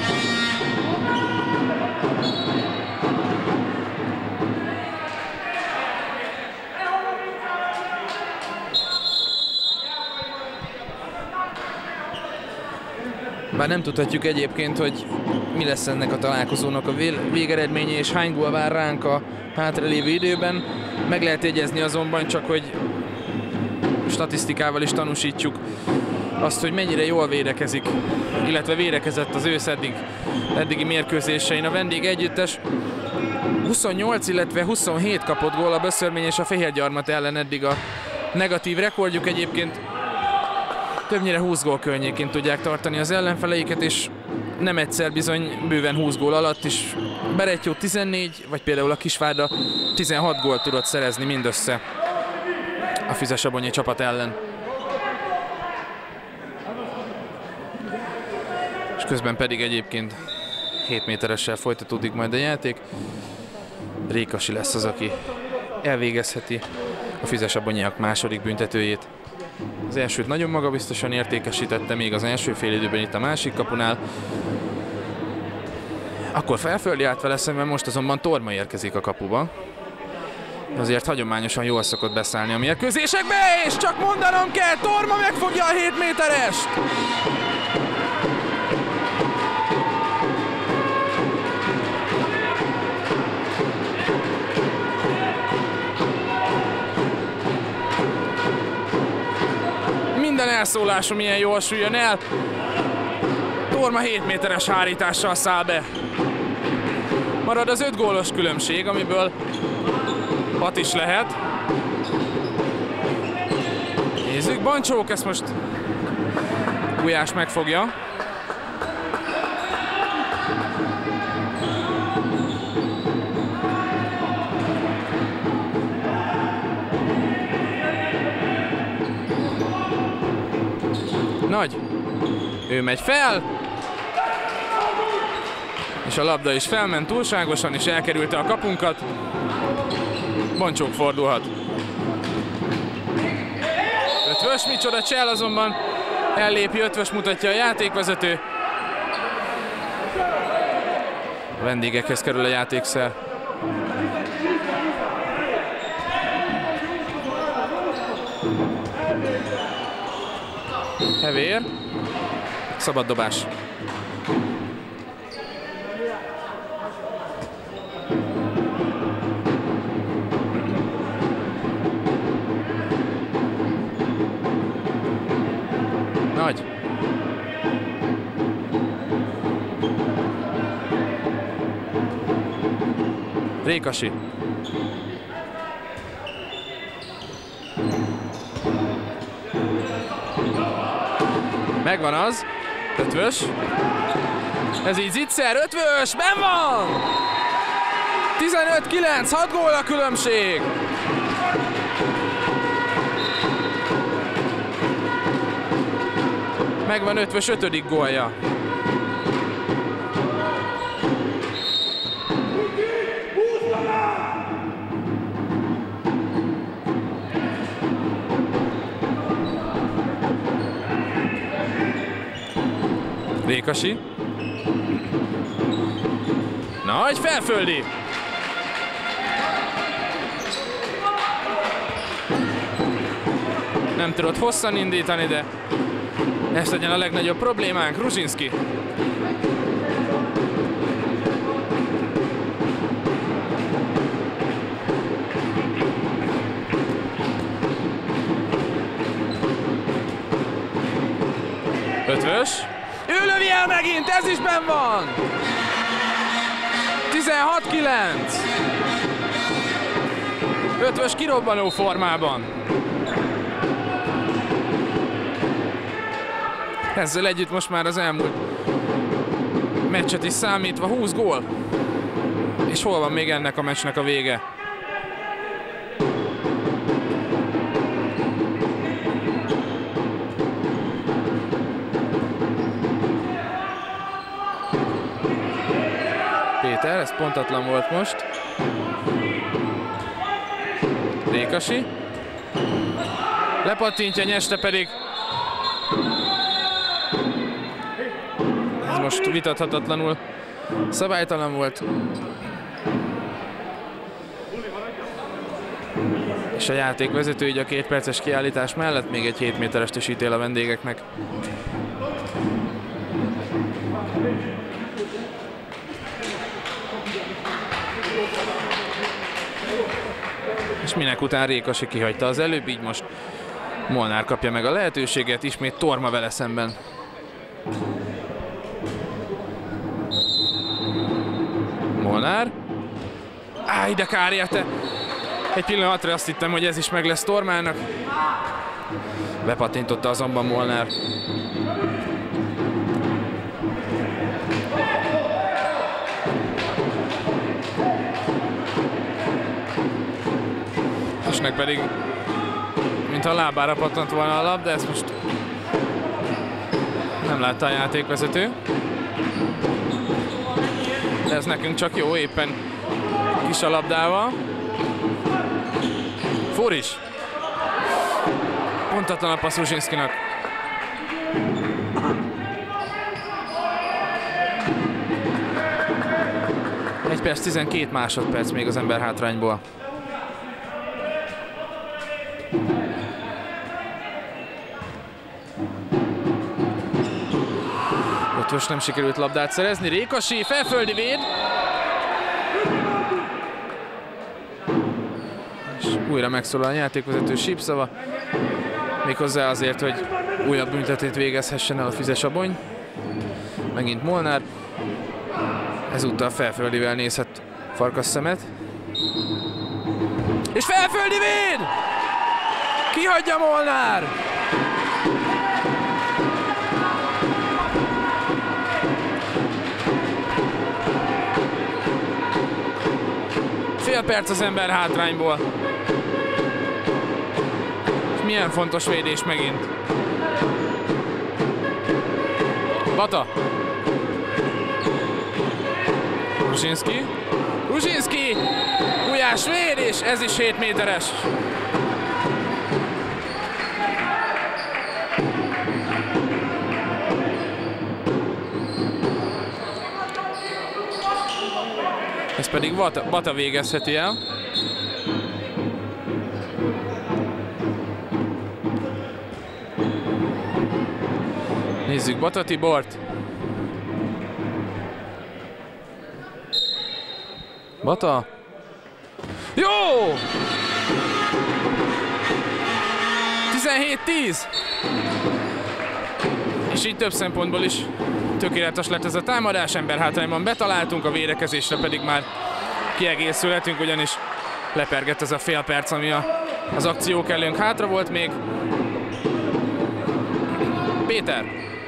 Bár nem tudhatjuk egyébként, hogy mi lesz ennek a találkozónak a végeredménye, és hány gól vár ránk a hátralévő időben. Meg lehet jegyezni azonban csak, hogy statisztikával is tanúsítjuk azt, hogy mennyire jól védekezik, illetve védekezett az ősz eddig, eddigi mérkőzésein a vendég együttes. huszonnyolc, illetve huszonhét kapott gól a Böszörmény és a Fehérgyarmat ellen eddig a negatív rekordjuk. Egyébként többnyire húsz gól környékén tudják tartani az ellenfeleiket, és nem egyszer bizony bőven húsz gól alatt is. Berettyó tizennégy, vagy például a Kisvárda tizenhat gólt tudott szerezni mindössze a füzesabonyi csapat ellen. És közben pedig egyébként hét méteressel folytatódik majd a játék. Rékasi lesz az, aki elvégezheti a füzesabonyiak második büntetőjét. Az elsőt nagyon magabiztosan értékesítette még az első félidőben itt a másik kapunál. Akkor Felföldi állt vele szemben, most azonban Torma érkezik a kapuba. Azért hagyományosan jól szokott beszállni a mérkőzésekbe, és csak mondanom kell, Torma megfogja a hét méterest! Minden elszólásom ilyen jól süljön el. Torma hét méteres hárítással száll be. Marad az öt gólos különbség, amiből hat is lehet. Nézzük, Bancsók, ezt most Gulyás megfogja. Nagy. Ő megy fel. És a labda is felment túlságosan, és elkerülte a kapunkat. Bancsók fordulhat. Ötvös, micsoda csel, azonban Ellépi, ötvös mutatja a játékvezető. A vendégekhez kerül a játékszer. Hevér. Szabad dobás. Nagy. Rékasi. Megvan az. Ötvös. Ez így zicser. Ötvös. Benn van! tizenöt kilenc. hat gól a különbség. Megvan Ötvös ötödik gólja. Rékasi. Nagy felföldi. Nem tudott hosszan indítani, de ez legyen a legnagyobb problémánk. Ruzsinski. Ötvös. Ő lövi el megint, ez is benn van! tizenhat kilenc. Ötvös kirobbanó formában. Ezzel együtt most már az elmúlt meccset is számítva húsz gól. És hol van még ennek a meccsnek a vége? Péter, ez pontatlan volt most. Rékasi. Lepattintja, nyeste pedig. Ez most vitathatatlanul szabálytalan volt. És a játékvezető így a két perces kiállítás mellett még egy hét méterest is ítél a vendégeknek. És minek után Rékasi kihagyta az előbb, így most Molnár kapja meg a lehetőséget, ismét Torma vele szemben. Molnár. Áj, de kár érte! Egy pillanatra azt hittem, hogy ez is meg lesz Tormának. Bepattintotta azonban Molnár. Másnak pedig, mintha a lábára pattant volna a lap, de ezt most nem látta a játékvezető. De ez nekünk csak jó, éppen kis a labdával. Fóris. Pontatlan a passz Ruzsinszkinak. egy perc, tizenkét másodperc még az ember hátrányból. Ötvös nem sikerült labdát szerezni. Rékasi, felföldi véd. És újra megszólal a játékvezető sípszava. Méghozzá azért, hogy újabb büntetét végezhessen el a Füzesabony. Megint Molnár. Ezúttal felföldivel nézhet Farkas szemet. És felföldi véd! Kihagyja Molnár! Fél perc az ember hátrányból. És milyen fontos védés megint. Bata. Ruzsinszki. Ruzsinszki! Gulyás véd, és ez is hét méteres. Ez pedig Bata, Bata végezheti el. Nézzük Bata Tibort. Bata. Jó! tizenhét tíz. És így több szempontból is tökéletes lett ez a támadás, ember hátrányban betaláltunk, a védekezésre pedig már kiegészülhetünk, ugyanis lepergett ez a fél perc, ami a, az akciók előnk hátra volt még. Péter.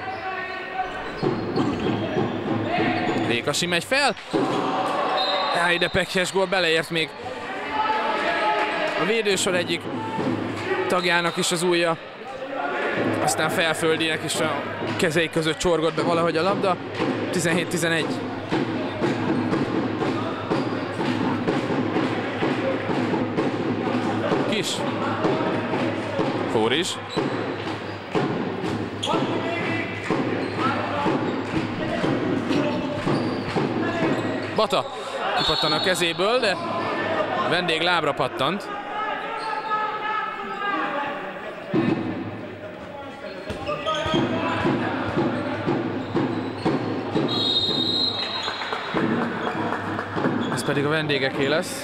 Rékasi megy fel. Á, ide pekhes gól, beleért még a védősor egyik tagjának is az ujja. Aztán felföldiek is a kezei között csorgott be valahogy a labda. tizenhét tizenegy. Kis. Fóris. Bata kipattan a kezéből, de a vendég lábra pattant. Ez pedig a vendégeké lesz.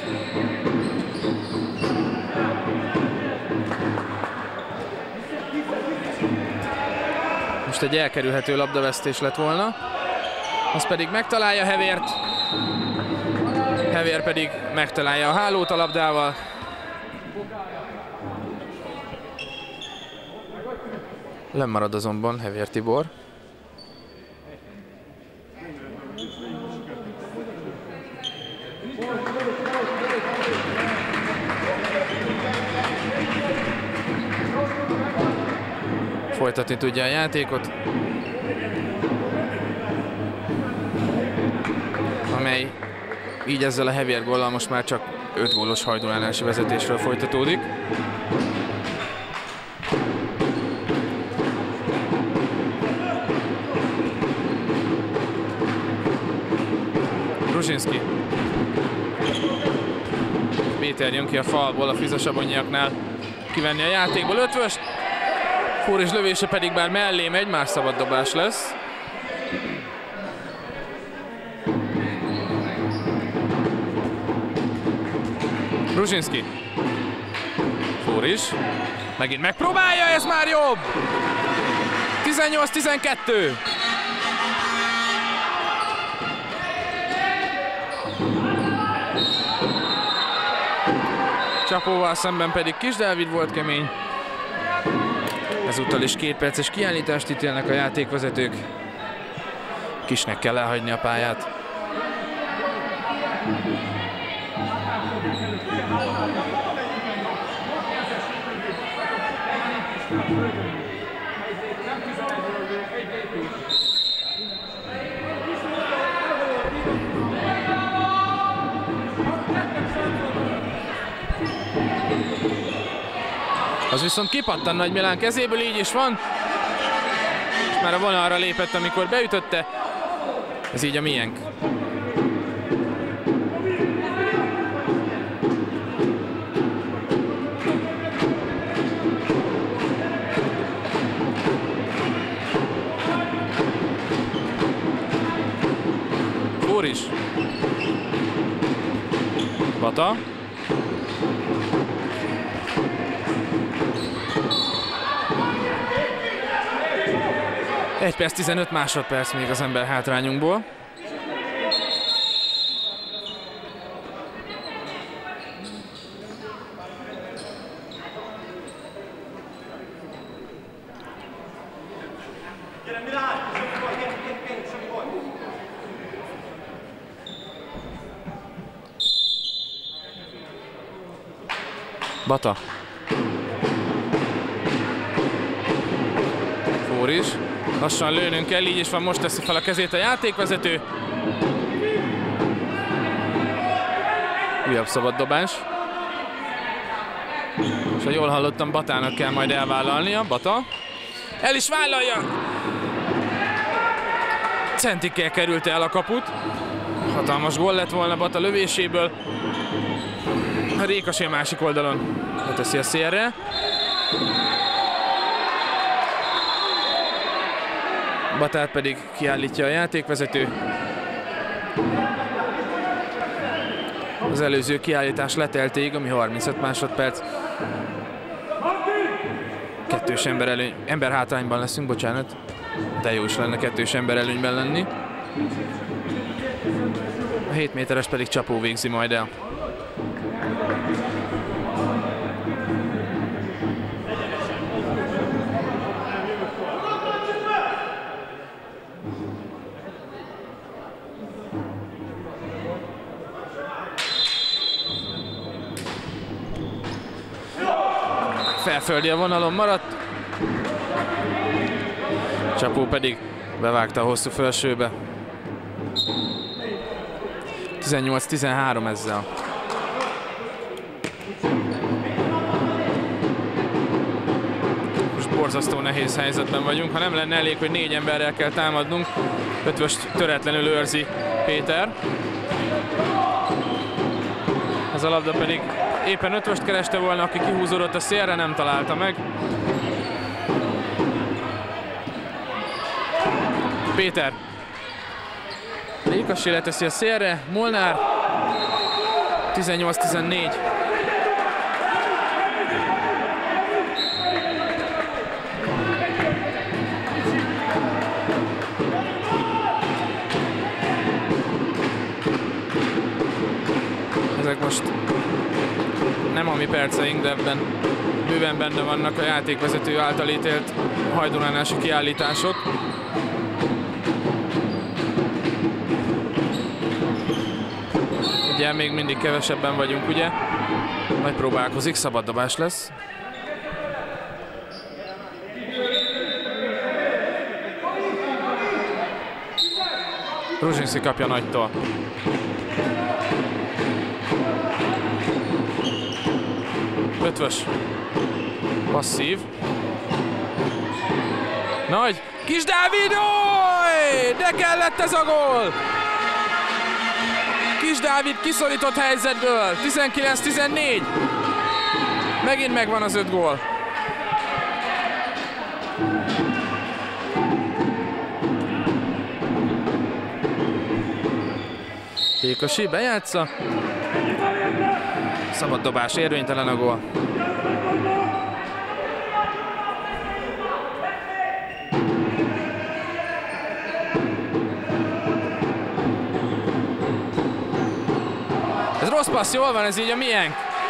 Most egy elkerülhető labdavesztés lett volna. Az pedig megtalálja Hevért. Hevér pedig megtalálja a hálót a labdával. Lemarad azonban Hevér Tibor. Folytatni tudja a játékot, amely így ezzel a Hevér góllal most már csak öt gólos hajdunálási vezetésről folytatódik. Brzezinski. Péter jön ki a falból a Fizasabonyiaknál kivenni a játékból ötvöst. Fóris lövése pedig bár mellé megy, más szabad dobás lesz. Brzezinski. Fóris. Megint megpróbálja, ez már jobb! tizennyolc tizenkettő. Csapóval szemben pedig Kis Dávid volt kemény. Ezúttal is két perces kiállítást ítélnek a játékvezetők. Kisnek kell elhagyni a pályát. Az viszont kipattan Nagy Milán kezéből, így is van. És már a vonalra lépett, amikor beütötte. Ez így a miénk. Fóris. Bata. egy perc, tizenöt másodperc még az ember hátrányunkból. Bata. Fóris. Lassan lőnünk kell, így is van, most teszi fel a kezét a játékvezető. Újabb szabad dobás. És ha jól hallottam, Batának kell majd elvállalnia. Bata. El is vállalja! Centikkel került el a kaput. Hatalmas gól lett volna Bata lövéséből. Rékasi a másik oldalon leteszi a szélre. Batát pedig kiállítja a játékvezető. Az előző kiállítás leteltéig, ami harmincöt másodperc. Kettős ember, előny, ember hátrányban leszünk, bocsánat. De jó is lenne kettős ember előnyben lenni. A hét méteres pedig Csapó végzi majd el. Felföldi a vonalon maradt. Csapó pedig bevágta a hosszú felsőbe. tizennyolc tizenhárom ezzel. Most borzasztó nehéz helyzetben vagyunk. Ha nem lenne elég, hogy négy emberrel kell támadnunk, ötvöst töretlenül őrzi Péter. Ez a labda pedig éppen ötvöst kereste volna, aki kihúzódott a szélre, nem találta meg. Péter. Rékasi leteszi a szélre, Molnár. tizennyolc tizennégy. Ezek most nem a mi perceink, de ebben bőven benne vannak a játékvezető által ítélt hajdunánási kiállítások. Ugye még mindig kevesebben vagyunk, ugye? Nagy próbálkozik, szabaddobás lesz. Ruzsinszki kapja Nagytól. Ötvös. Passzív. Nagy. Kis Dávid, oly! De kellett ez a gól! Kis Dávid kiszorított helyzetből. tizenkilenc tizennégy. Megint megvan az öt gól. Rékasi bejátsza. Szabad dobás, érvénytelen a gól. Ez rossz passz, jól van, ez így a miénk.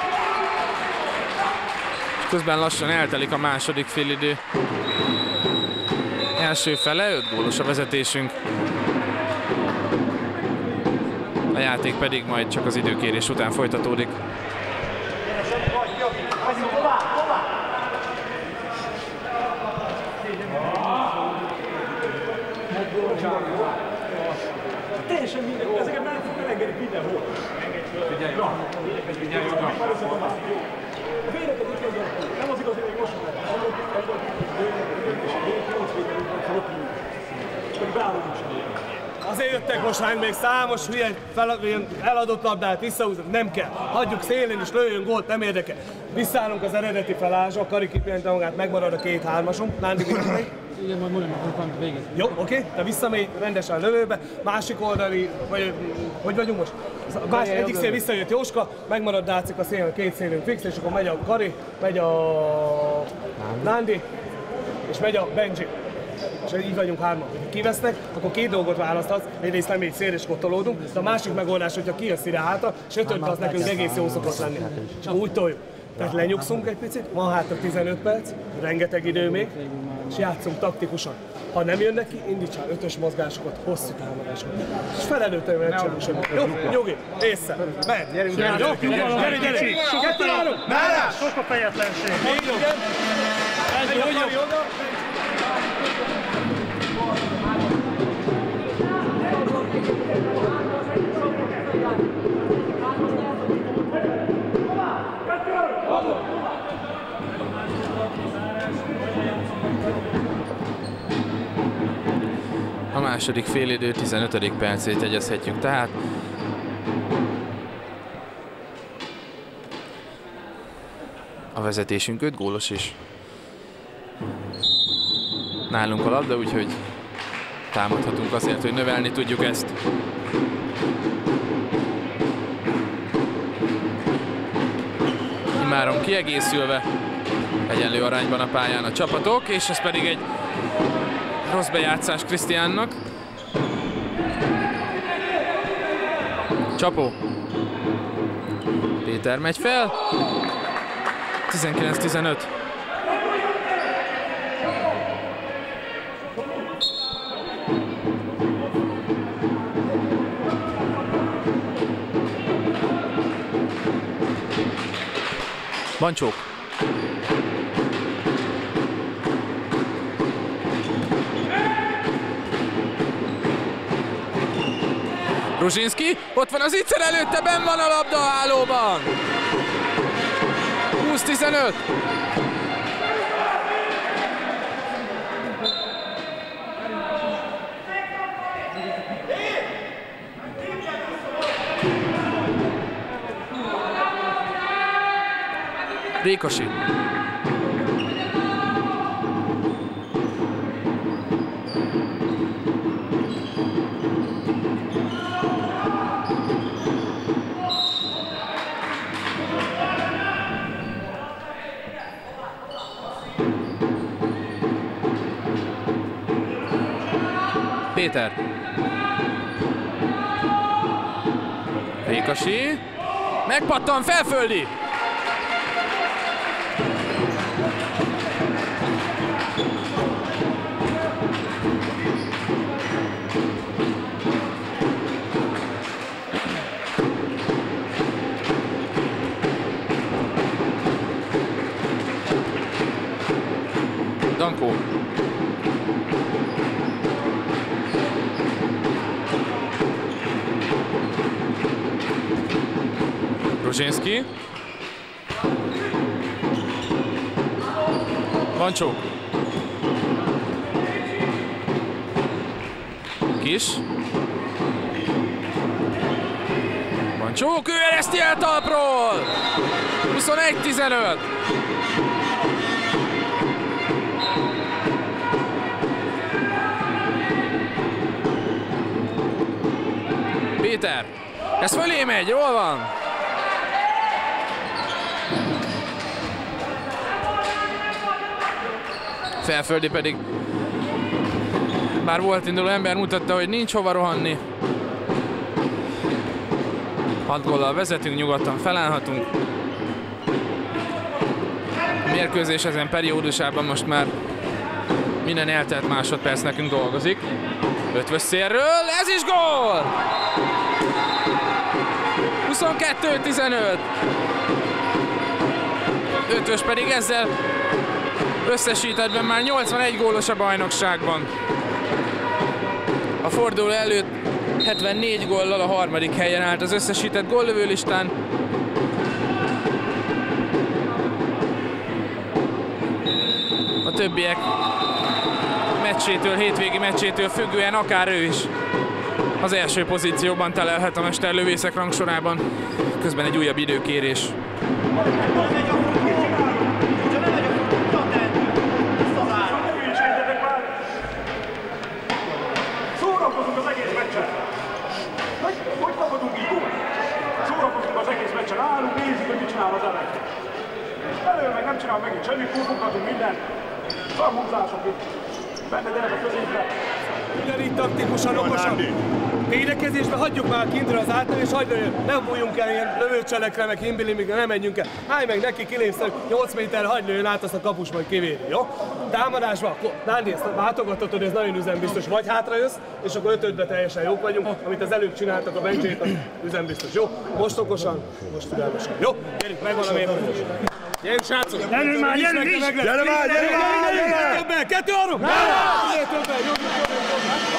Közben lassan eltelik a második félidő. Első fele, öt gólos a vezetésünk. A játék pedig majd csak az időkérés után folytatódik. Teljesen minden, ezeket már fog elengedni mindenhol. Figyelj, figyelj oda! A véreket itt kezdve, nem az igazi, hogy most azért jöttek most ránk még számos hülye fel, eladott labdát, visszahúznak, nem kell. Hagyjuk szélén és lőjön gólt, nem érdekel. Visszaállunk az eredeti felállásra, a Kari kipihente magát, megmarad a két hármasunk. Nándi még. Igen, majd mondom, akkor véget. Jó, oké, okay. Te visszamegy rendesen lövőbe, másik oldali, vagy hogy vagyunk most? A más, egyik szél visszajött Jóska, megmarad Dácik a szélen, két szélünk fix, és akkor megy a Kari, megy a Nándi, és megy a Benji. És így vagyunk hárman. Ha kivesznek, akkor két dolgot választasz, egyrészt nem így szél, és akkor tolódunk, de a másik megoldás, hogyha kijössz ide hátra, és ötödbe az nekünk egész jó szokott lenni. És úgy toljuk. Tehát lenyugszunk egy picit, van hátra tizenöt perc, rengeteg idő még, és játszunk taktikusan. Ha nem jönnek ki, indítsál ötös mozgásokat, hosszú támadásokat. És felelőtlenül megcsinálunk. Jó, nyugi, észre, menj! Gyerünk, gyerünk, gyerünk, gyerünk, gyerünk! Kettő, három! Márás! Sok a fejetlenség! Még jó! Ez jó, jó! A második félidő tizenötödik percét jegyezhetjük tehát. A vezetésünk öt gólos is. Nálunk a labda, úgyhogy támadhatunk azért, hogy növelni tudjuk ezt. Immáron kiegészülve, egyenlő arányban a pályán a csapatok, és ez pedig egy rossz bejátszás Krisztiánnak. Csapó. Péter megy fel. tizenkilenc tizenöt. Bancsók. Bruzsinski, ott van az Itzer előtte, benn van a labda a hálóban. húsz tizenöt. Rékosi. Péter. Rékosi. Megpattan, felföldi. Dankó. Bruzsinski. Bancsók. Kis. Bancsók, ő ereszti el talpról! huszonegy tizenöt. Péter. Ez fölé megy, jól van. Felföldi pedig, bár volt induló ember, mutatta, hogy nincs hova rohanni. hat góllal vezetünk, nyugodtan felállhatunk. A mérkőzés ezen periódusában most már minden eltelt másodperc nekünk dolgozik. Ötvös szélről, ez is gól! huszonkettő tizenöt. Ötvös pedig ezzel összesítettben már nyolcvanegy gólos a bajnokságban. A forduló előtt hetvennégy góllal a harmadik helyen állt az összesített góllövő listán. A többiek meccsétől, hétvégi meccsétől függően akár ő is az első pozícióban telelhet a mesterlövészek rangsorában. Közben egy újabb időkérés. Szórakozunk az egész meccsen! Hogy, hogy tapadunk így gólt? Szórakozunk az egész meccsen, állunk, nézzük, hogy mit csinál az ellen. Elő meg nem csinál megint semmit, furfoghatunk mindent. Szarhúzások itt. Benne gyerek a középre. Ugyanígy taktikusan, okosan. Védekezésben hagyjuk már kintről az által, és hagyd jön. Nem bújjunk el ilyen lövőcselekre, meg himbilimikre, nem menjünk el. Állj meg neki, kilépsz nyolc méterre, hagyd jön át, azt a kapus majd kivédi, jó? Támadásban, akkor Nándi, ezt látogatod, hogy ez nagyon üzembiztos. Vagy hátra jössz, és akkor ötödbe teljesen jók vagyunk, amit az előbb csináltak a bencsét, az üzembiztos, jó? Most okosan, most türelmesen, jó? Gyerünk, megvan a mérkőzés. Gyerünk, srácok! Gyerünk már, gyerünk is! Gyere már, gyere már, gyere! Többen, kettő, három! Többen, jó, jó, jó.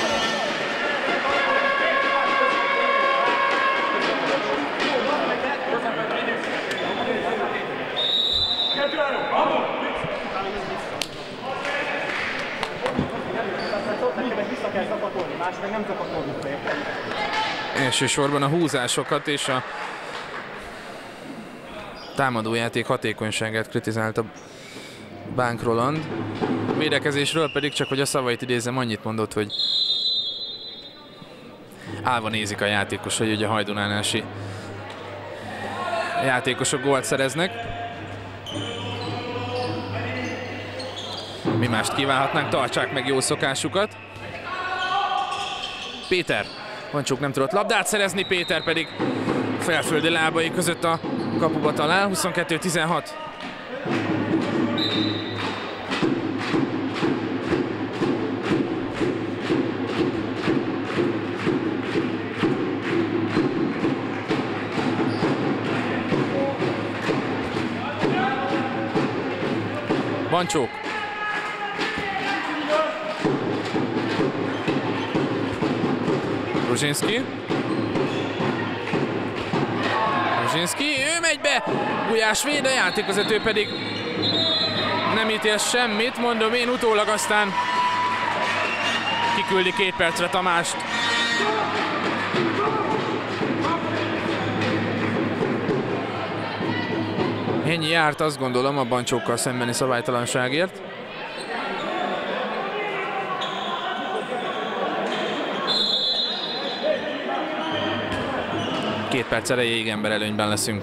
Vissza kell szakatolni. Elsősorban a húzásokat és a támadójáték hatékonyságát kritizálta Bánk Roland. A védekezésről pedig csak, hogy a szavait idézem, annyit mondott, hogy állva nézik a játékos, hogy ugye a hajdunánási játékosok gólt szereznek. Mi mást kívánhatnánk, tartsák meg jó szokásukat. Péter, Vancsók nem tudott labdát szerezni, Péter pedig felföldi lábai között a kapuba talál. huszonkettő tizenhat. Vancsók. Brzezinski. Brzezinski, ő megy be! Gulyás véd, a játékvezető pedig nem ítél semmit, mondom én, utólag aztán kiküldi két percre Tamást. Ennyi járt, azt gondolom, a Bancsókkal szembeni szabálytalanságért. Két perc erejéig ember előnyben leszünk.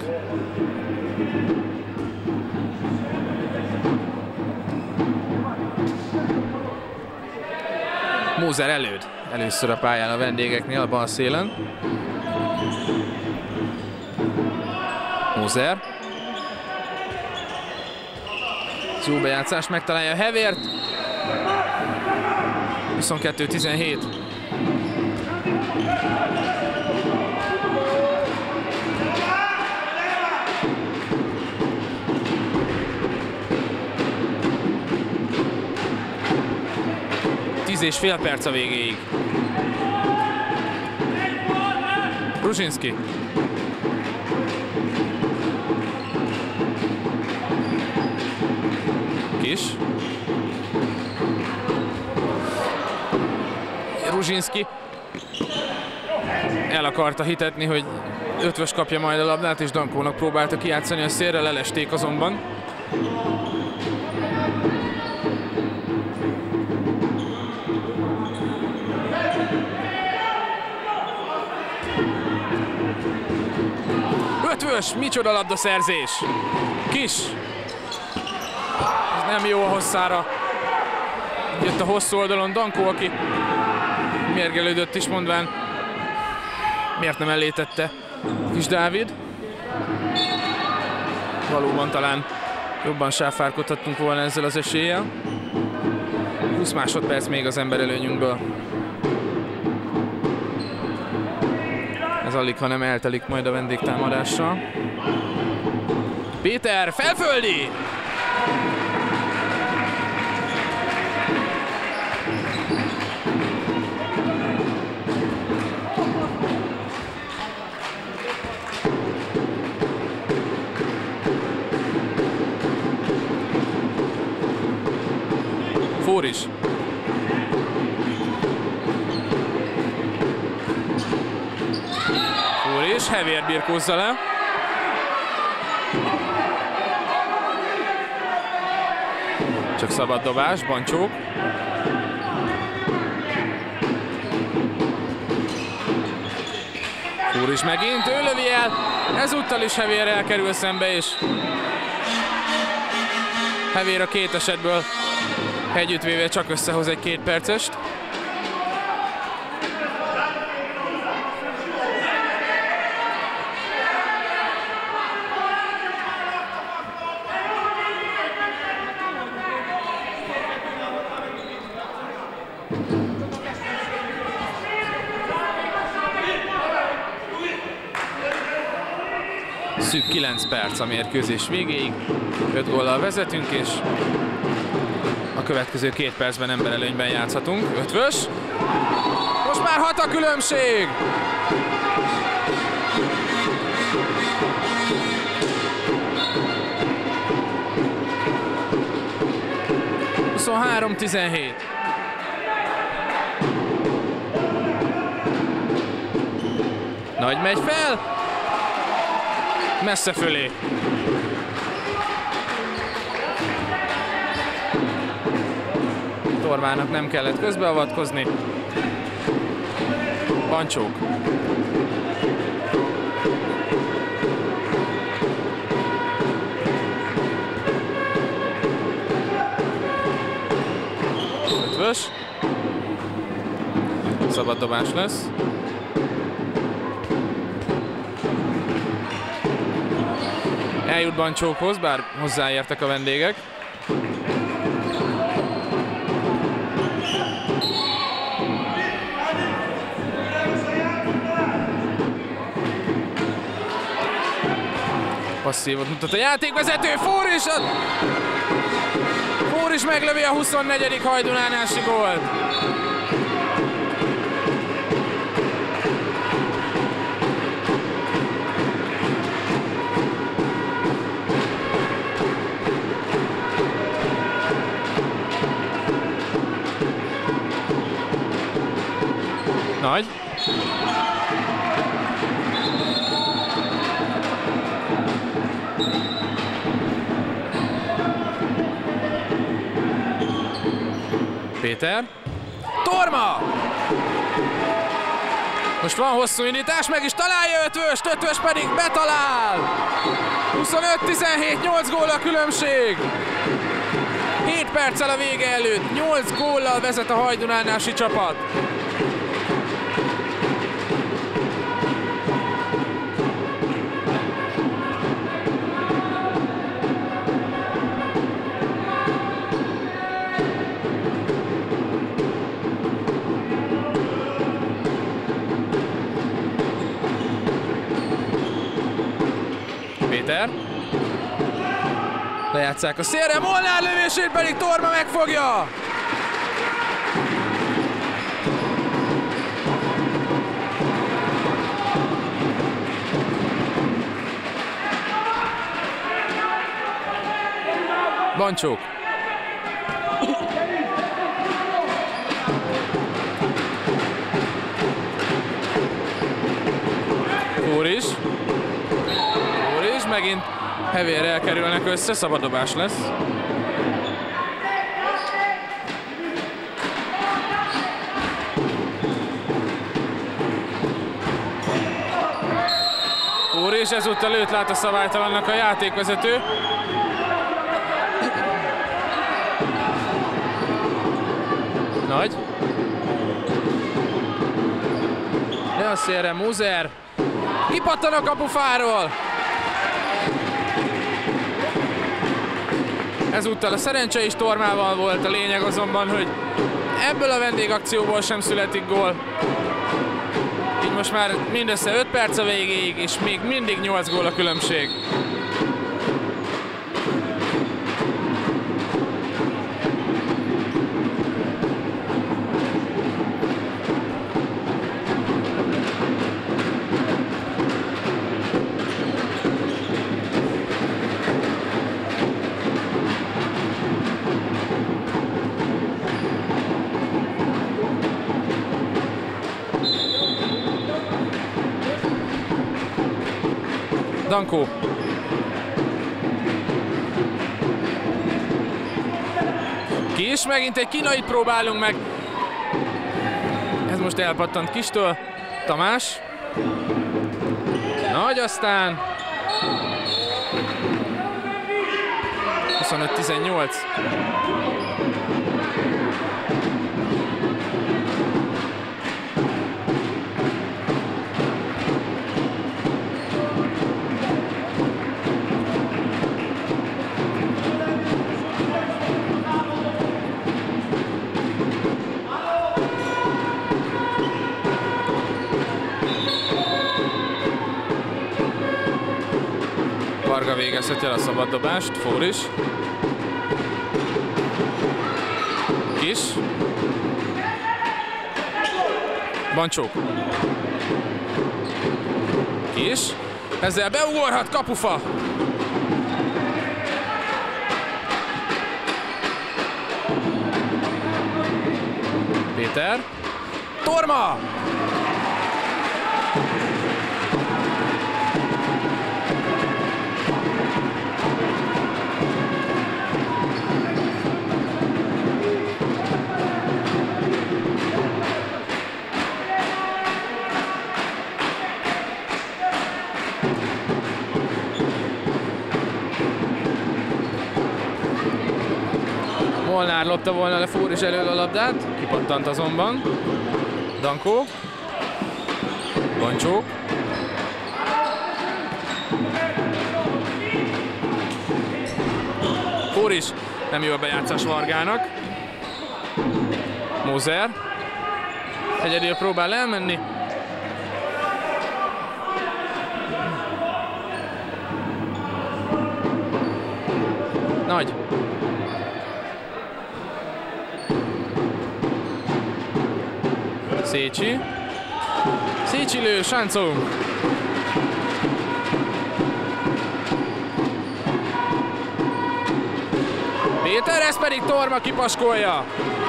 Mózer előd. Először a pályán a vendégeknél, a bal szélen. Mózer. Zúbejátszás, megtalálja Hevért. huszonkettő tizenhét. Tíz és fél perc a végéig. Brzezinski. Kis. Brzezinski el akarta hitetni, hogy ötvös kapja majd a labdát, és Dankónak próbálta kijátszani a szélre, lelesték azonban. Ötvös, micsoda labdaszerzés! Kis! Ez nem jó a hosszára. Jött a hosszú oldalon Dankó, aki mérgelődött is, mondván miért nem ellétette Kis Dávid. Valóban talán jobban sáfárkodhattunk volna ezzel az eséllyel. húsz másodperc még az ember előnyünkből. Ez alig, ha nem eltelik majd a vendégtámadással. Péter, felföldi! Fóris. Fóris, Hevér birkózza le. Csak szabad dobás, Bancsók. Fóris megint, ő lövi el. Ezúttal is Hevér elkerül szembe, és Hevér a két esetből együttvéve csak összehoz egy két percest. Szűk kilenc perc a mérkőzés végéig. öt góllal vezetünk, és a következő két percben emberelőnyben játszhatunk. Ötvös. Most már hat a különbség! huszonhárom tizenhét. Nagy megy fel. Messze fölé. Tormának nem kellett közbeavatkozni. Pancsók. Ötvös. Szabad dobás lesz. Eljut Bancsókhoz, bár hozzáértek a vendégek. Passzívot mutat a játékvezető, Fóris! Fóris meglövi a huszonnegyedik hajdunánási gólt. Nagy. Péter. Torma! Most van hosszú indítás, meg is találja Ötvöst, Ötvös pedig betalál! huszonöt tizenhét, nyolc gól a különbség! hét perccel a vége előtt, nyolc góllal vezet a hajdunánási csapat. Péter. Lejátsszák a szélre, Molnár lövését pedig Torma megfogja! Bancsók. Fóris. Fóris, megint hevére elkerülnek össze, szabaddobás lesz. Fóris, ezúttal őt lát a szabálytalannak a játékvezető. Nagy. Le a szélre, Muzer. Kipattan a kapufáról. Ezúttal a szerencse is Tormával volt, a lényeg azonban, hogy ebből a vendégakcióból sem születik gól. Így most már mindössze öt perc a végéig, és még mindig nyolc gól a különbség. Dankó. Kis, megint egy kínait próbálunk meg. Ez most elpattant Kistől. Tamás. Nagy, aztán huszonöt tizennyolc. Varga végezheti el a szabaddobást, Fóris. Kis. Bancsók. Kis. Ezzel beugorhat, kapufa. Péter. Torma! Molnár lopta volna le Fóris elől a labdát, kipattant azonban. Dankó. Bancsó. Fóris, nem jó a bejátszás Vargának. Mózer. Egyedül próbál elmenni. Nagy. Szécsi. Szécsi lő, sáncolunk. Péter, ez pedig Torma kipaskolja.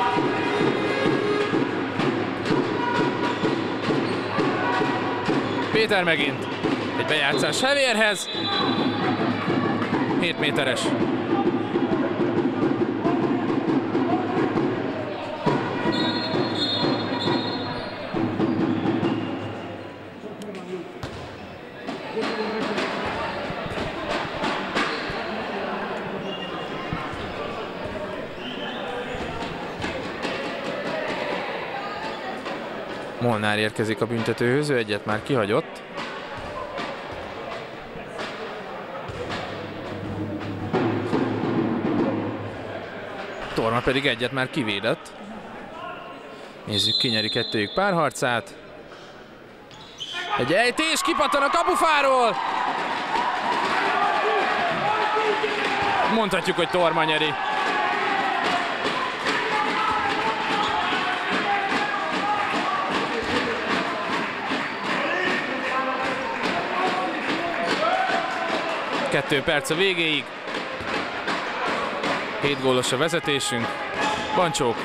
Péter megint. Egy bejátszás Hevérhez. hét méteres. Molnár érkezik a büntetőhöz, ő egyet már kihagyott. Torma pedig egyet már kivédett. Nézzük, kinyeri kettőjük párharcát. Egy ejtés, kipattan a kapufáról! Mondhatjuk, hogy Torma nyeri. Kettő perc a végéig. Hét gólos a vezetésünk. Bancsók.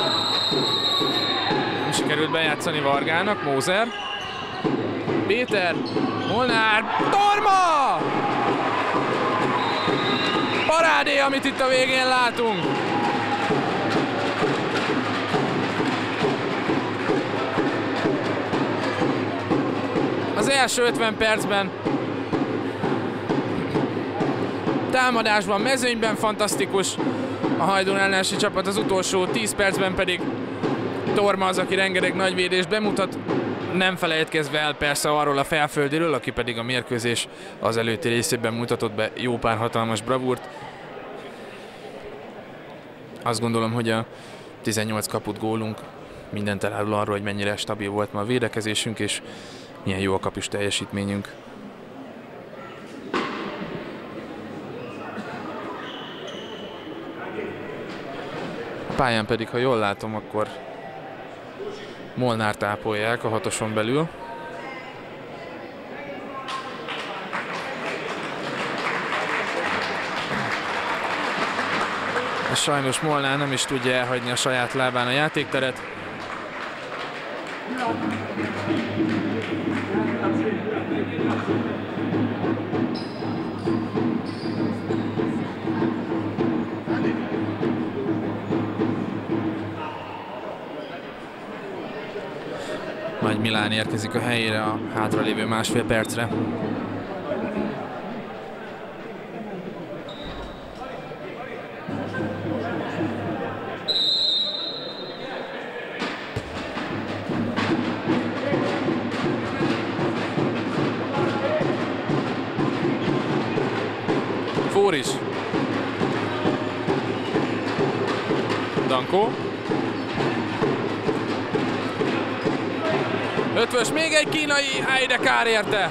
Nem sikerült bejátszani Vargának. Mózer. Péter. Molnár. Torma! Parádé, amit itt a végén látunk. Az első ötven percben támadásban, mezőnyben fantasztikus a Hajdú ellenesi csapat, az utolsó tíz percben pedig Torma az, aki rengeteg nagy védést bemutat, nem felejtkezve el persze arról a felföldiről, aki pedig a mérkőzés az előtti részében mutatott be jó pár hatalmas bravúrt. Azt gondolom, hogy a tizennyolc kaput gólunk mindent elárul arról, hogy mennyire stabil volt ma a védekezésünk, és milyen jó a kapus teljesítményünk. A pályán pedig, ha jól látom, akkor Molnár tápolják a hatoson belül. És sajnos Molnár nem is tudja elhagyni a saját lábán a játékteret. Nagy Milán érkezik a helyére a hátralévő másfél percre. Fóris. Dankó. Ötvös, még egy kínai, áj, de kár érte!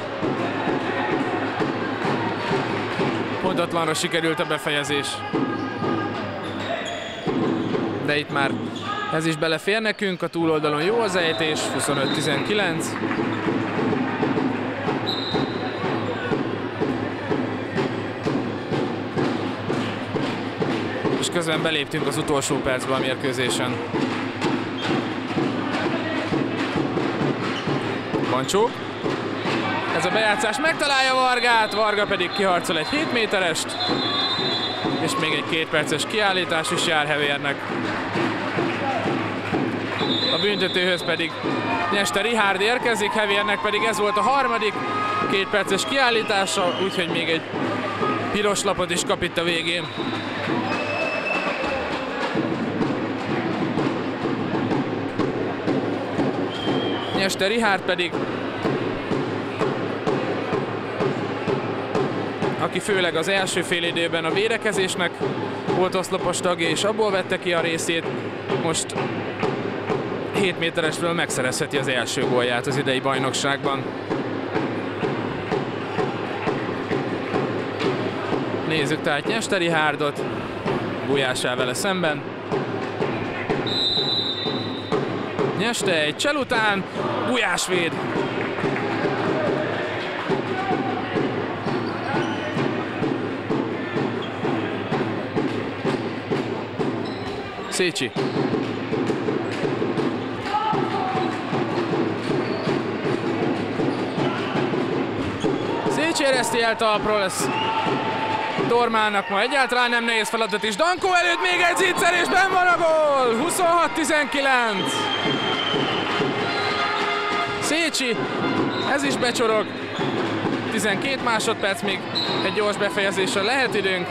Pontatlanra sikerült a befejezés. De itt már ez is belefér nekünk, a túloldalon jó az ejtés, huszonöt tizenkilenc. És közben beléptünk az utolsó percbe a mérkőzésen. Bancsó. Ez a bejátszás megtalálja Vargát, Varga pedig kiharcol egy hét méterest. És még egy két perces kiállítás is jár Hevérnek. A büntetőhöz pedig Nyeste Richárd érkezik, Hevérnek pedig ez volt a harmadik két perces kiállítása, úgyhogy még egy piros lapot is kap itt a végén. Nyeste Richárd pedig, aki főleg az első fél időben a védekezésnek volt oszlopos tagja, és abból vette ki a részét, most hét méteresről megszerezheti az első gólját az idei bajnokságban. Nézzük tehát Nyeste Rihárdot, Gulyás áll vele szemben. Nyeste egy csel után, Gulyás véd. Szécsi. Szécsi ereszti el talpról, lesz Dormának ma egyáltalán nem nehéz feladat is. Dankó előtt még egy zicser, és benn van a gól! huszonhat tizenkilenc. Szécsi, ez is becsorog. tizenkét másodperc, még egy gyors befejezésre lehet időnk.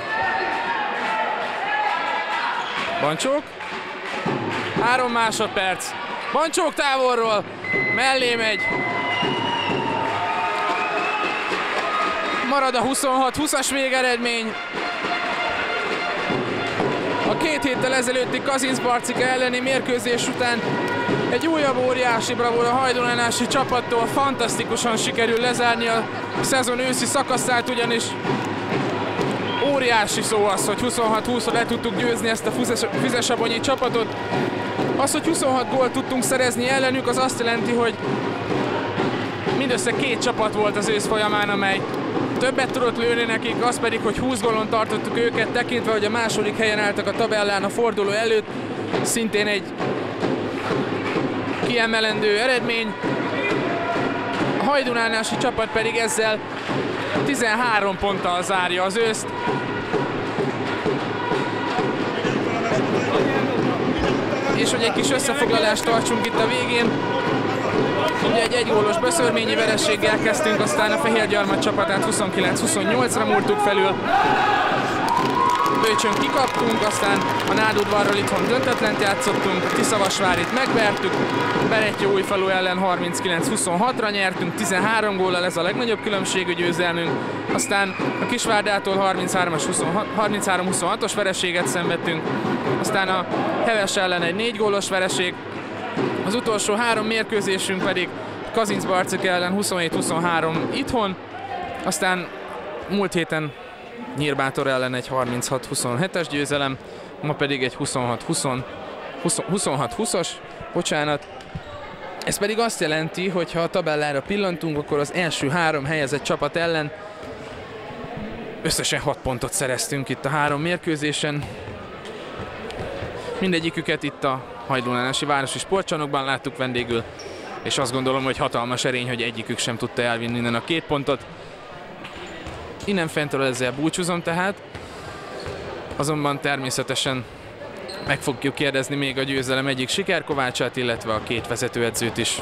Bancsók. Három másodperc. Bancsók távolról. Mellé megy. Marad a huszonhat húszas végeredmény. A két héttel ezelőtti Kazincbarcika elleni mérkőzés után egy újabb óriási bravúr a hajdunánási csapattól. Fantasztikusan sikerül lezárni a szezon őszi szakaszát, ugyanis óriási szó az, hogy huszonhat húszra le tudtuk győzni ezt a füzesabonyi csapatot. Az, hogy huszonhat gólt tudtunk szerezni ellenük, az azt jelenti, hogy mindössze két csapat volt az ősz folyamán, amely többet tudott lőni nekik, az pedig, hogy húsz gólon tartottuk őket, tekintve, hogy a második helyen álltak a tabellán a forduló előtt. Szintén egy kiemelendő eredmény. A hajdunánási csapat pedig ezzel tizenhárom ponttal zárja az őszt. És hogy egy kis összefoglalást tartsunk itt a végén. Ugye egy egygólos beszörményi vereséggel kezdtünk, aztán a Fehérgyarmat csapatát huszonkilenc huszonnyolcra múrtuk felül. Bőcsön kikaptunk, aztán a Nádudvarral itthon döntetlent játszottunk, Tiszavasvárit megvertük, Berettyóújfalu ellen harminckilenc huszonhatra nyertünk, tizenhárom góllal, ez a legnagyobb különbségű győzelmünk. Aztán a Kisvárdától harminchárom huszonhatos vereséget szenvedtünk, aztán a Heves ellen egy négy gólos vereség, az utolsó három mérkőzésünk pedig Kazincbarcika ellen huszonhét huszonhárom itthon, aztán múlt héten Nyírbátor ellen egy harminchat huszonhetes győzelem, ma pedig egy huszonhat húszas, bocsánat. Ez pedig azt jelenti, hogy ha a tabellára pillantunk, akkor az első három helyezett csapat ellen összesen hat pontot szereztünk itt a három mérkőzésen. Mindegyiküket itt a hajdunánási városi sportcsarnokban láttuk vendégül, és azt gondolom, hogy hatalmas erény, hogy egyikük sem tudta elvinni innen a két pontot. Innen fentről ezzel búcsúzom tehát, azonban természetesen meg fogjuk kérdezni még a győzelem egyik sikerkovácsát, illetve a két vezetőedzőt is.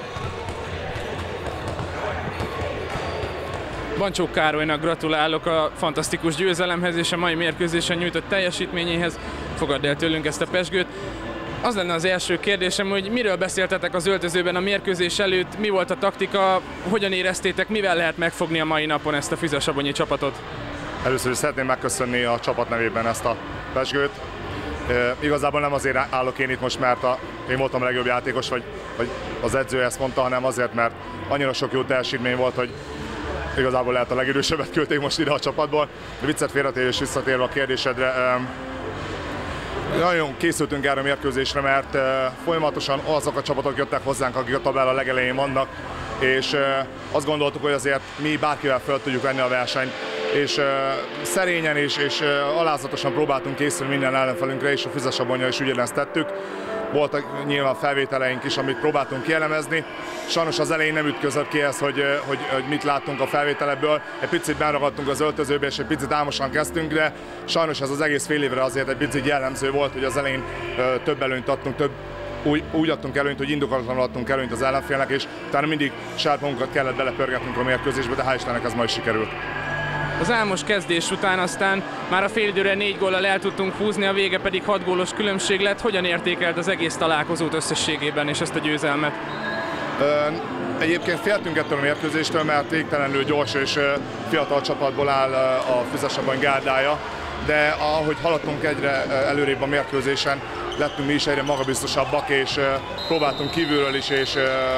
Bancsók Károlynak gratulálok a fantasztikus győzelemhez és a mai mérkőzésen nyújtott teljesítményéhez. Fogadd el tőlünk ezt a pezsgőt. Az lenne az első kérdésem, hogy miről beszéltetek az öltözőben a mérkőzés előtt, mi volt a taktika, hogyan éreztétek, mivel lehet megfogni a mai napon ezt a füzesabonyi csapatot? Először is szeretném megköszönni a csapat nevében ezt a pezsgőt. E, igazából nem azért állok én itt most, mert a, én voltam a legjobb játékos, vagy, vagy az edző ezt mondta, hanem azért, mert annyira sok jó teljesítmény volt, hogy igazából lehet a legidősebbet küldték most ide a csapatból. De viccet félretér és visszatérve a kérdésedre, e, nagyon készültünk erre a mérkőzésre, mert uh, folyamatosan azok a csapatok jöttek hozzánk, akik a tabella legelején vannak, és uh, azt gondoltuk, hogy azért mi bárkivel fel tudjuk venni a versenyt, és uh, szerényen és, és uh, alázatosan próbáltunk készülni minden ellenfelünkre, és a Füzesabonyra is ugyanezt tettük. Voltak nyilván felvételeink is, amit próbáltunk kielemezni. Sajnos az elején nem ütközött ki ez, hogy, hogy, hogy mit láttunk a felvételekből. Egy picit benragadtunk az öltözőbe, és egy picit álmosan kezdtünk, de sajnos ez az egész fél évre azért egy picit jellemző volt, hogy az elején több előnyt adtunk, több, úgy, úgy adtunk előnyt, hogy indokolatlanul adtunk előnyt az ellenfélnek, és utána mindig saját magunkat kellett belepörgetnünk a mérkőzésbe, de hál' Istennek ez ma is sikerült. Az álmos kezdés után aztán már a félidőre négy góllal el tudtunk húzni, a vége pedig hat gólos különbség lett. Hogyan értékelt az egész találkozót összességében és ezt a győzelmet? Egyébként féltünk ettől a mérkőzéstől, mert végtelenül gyors és fiatal csapatból áll a Füzesabony gárdája, de ahogy haladtunk egyre előrébb a mérkőzésen, lettünk mi is egyre magabiztosabbak, és próbáltunk kívülről is, és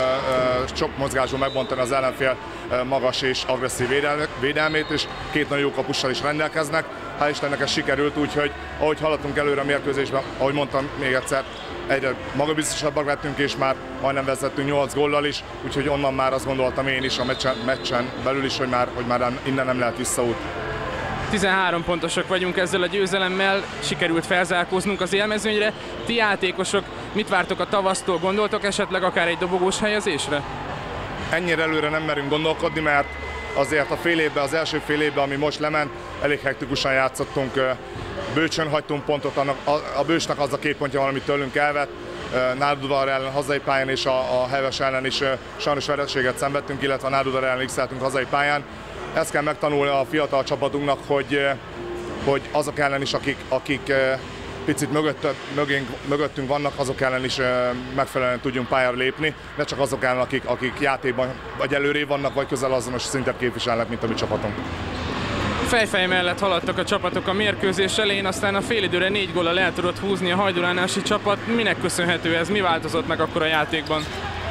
sok mozgásban megbontani az ellenfél magas és agresszív védelmét, és két nagyon jó kapussal is rendelkeznek. Hál' Istennek ez sikerült, úgyhogy ahogy haladtunk előre a mérkőzésben, ahogy mondtam még egyszer, egyre magabiztosabbak lettünk, és már majdnem vezettünk nyolc góllal is, úgyhogy onnan már azt gondoltam én is a meccsen, meccsen belül is, hogy már, hogy már innen nem lehet visszaút. tizenhárom pontosak vagyunk ezzel a győzelemmel, sikerült felzárkóznunk az élmezőnyre. Ti játékosok mit vártok a tavasztól? Gondoltok esetleg akár egy dobogós helyezésre? Ennyire előre nem merünk gondolkodni, mert azért a fél évben, az első fél évben, ami most lement, elég hektikusan játszottunk, bőcsön hagytunk pontot, annak, a, a bősnek az a két pontja van, amit tőlünk elvett. Nádudvar ellen hazai pályán és a, a Heves ellen is sajnos vereséget szenvedtünk, illetve a Nádudvar ellen x-eltünk hazai pályán. Ezt kell megtanulni a fiatal csapatunknak, hogy, hogy azok ellen is, akik, akik picit mögött, mögénk, mögöttünk vannak, azok ellen is megfelelően tudjunk pályára lépni, ne csak azok ellen, akik, akik játékban vagy előrébb vannak, vagy közel azonos szintet képviselnek, mint a mi csapatunk. Fejfej mellett haladtak a csapatok a mérkőzés elején, aztán a félidőre négy góllal el tudott húzni a hajdulánási csapat. Minek köszönhető ez? Mi változott meg akkor a játékban?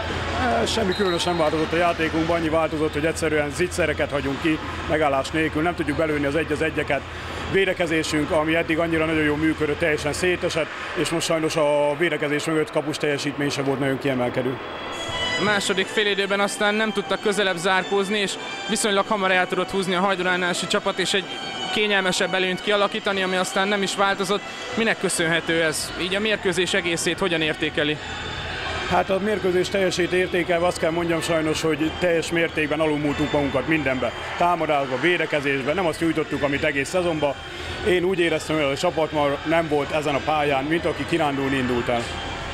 Semmi különös nem változott a játékunkban, annyi változott, hogy egyszerűen zicsereket hagyunk ki, megállás nélkül, nem tudjuk belőni az egy az egyeket. Védekezésünk, ami eddig annyira nagyon jól működött, teljesen szétesett, és most sajnos a védekezés mögött kapus teljesítmény sem volt nagyon kiemelkedő. A második félidőben aztán nem tudtak közelebb zárkózni, és viszonylag hamar el tudott húzni a hajdulánási csapat, és egy kényelmesebb előnyt kialakítani, ami aztán nem is változott. Minek köszönhető ez? Így a mérkőzés egészét hogyan értékeli? Hát a mérkőzés teljesét értékelve azt kell mondjam sajnos, hogy teljes mértékben alulmúltunk magunkat mindenbe. Támadásba, védekezésbe, nem azt nyújtottuk, amit egész szezonban. Én úgy éreztem, hogy a csapat már nem volt ezen a pályán, mint aki kirándulni indult el.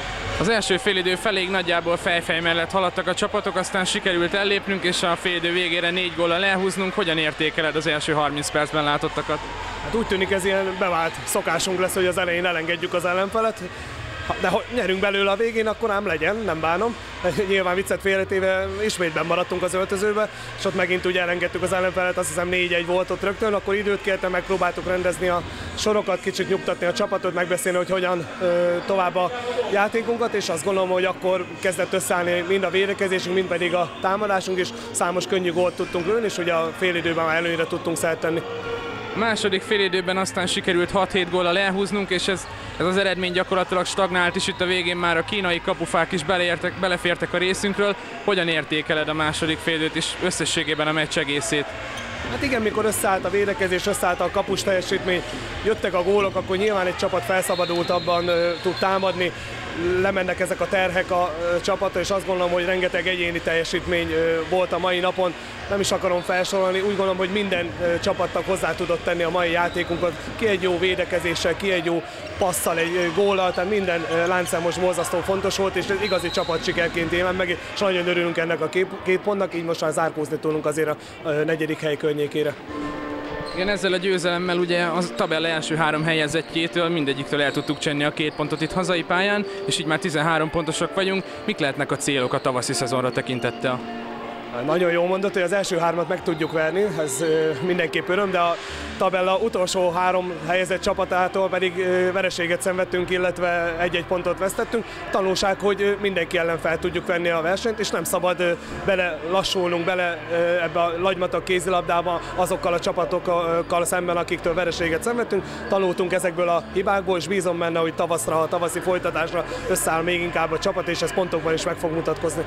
Az első félidő feléig nagyjából fejfej mellett haladtak a csapatok, aztán sikerült ellépnünk, és a félidő végére négy góllal elhúznunk. Hogyan értékeled az első harminc percben látottakat? Hát úgy tűnik, ez ilyen bevált szokásunk lesz, hogy az elején elengedjük az ellenfelet. De ha nyerünk belőle a végén, akkor ám legyen, nem bánom. Nyilván viccet félretéve ismétben maradtunk az öltözőbe, és ott megint ugye elengedtük az ellenfelet, azt hiszem négy egy volt ott rögtön, akkor időt kértem, megpróbáltuk rendezni a sorokat, kicsit nyugtatni a csapatot, megbeszélni, hogy hogyan ö, tovább a játékunkat, és azt gondolom, hogy akkor kezdett összeállni mind a védekezésünk, mind pedig a támadásunk, és számos könnyű gólt tudtunk lőni, és ugye a félidőben már előnyre tudtunk szert tenni. A második félidőben aztán sikerült hat-hét góllal elhúznunk, és ez, ez az eredmény gyakorlatilag stagnált is, itt a végén már a kínai kapufák is beleértek, belefértek a részünkről. Hogyan értékeled a második félidőt és összességében a meccs egészét? Hát igen, mikor összeállt a védekezés, összeállt a kapus teljesítmény, jöttek a gólok, akkor nyilván egy csapat felszabadultabban uh, tud támadni, lemennek ezek a terhek a uh, csapatra, és azt gondolom, hogy rengeteg egyéni teljesítmény uh, volt a mai napon. Nem is akarom felsorolni, úgy gondolom, hogy minden uh, csapatnak hozzá tudott tenni a mai játékunkat, ki egy jó védekezéssel, ki egy jó passzal, egy uh, góllal, tehát minden uh, láncszem most borzasztó fontos volt, és ez igazi csapatsikerként élen meg, és nagyon örülünk ennek a két, két pontnak, így most már zárkózni tudunk azért a uh, negyedik hely környékére. Igen, ezzel a győzelemmel ugye a tabella első három helyezettjétől mindegyiktől el tudtuk csenni a két pontot itt hazai pályán, és így már tizenhárom pontosak vagyunk. Mik lehetnek a célok a tavaszi szezonra tekintettel? Nagyon jól mondott, hogy az első hármat meg tudjuk verni, ez mindenképp öröm, de a tabella utolsó három helyezett csapatától pedig vereséget szenvedtünk, illetve egy-egy pontot vesztettünk. Tanulság, hogy mindenki ellen fel tudjuk venni a versenyt, és nem szabad bele lassulnunk bele ebbe a lagymatag kézilabdába azokkal a csapatokkal szemben, akiktől vereséget szenvedtünk. Tanultunk ezekből a hibákból, és bízom benne, hogy tavaszra, a tavaszi folytatásra összeáll még inkább a csapat, és ez pontokban is meg fog mutatkozni.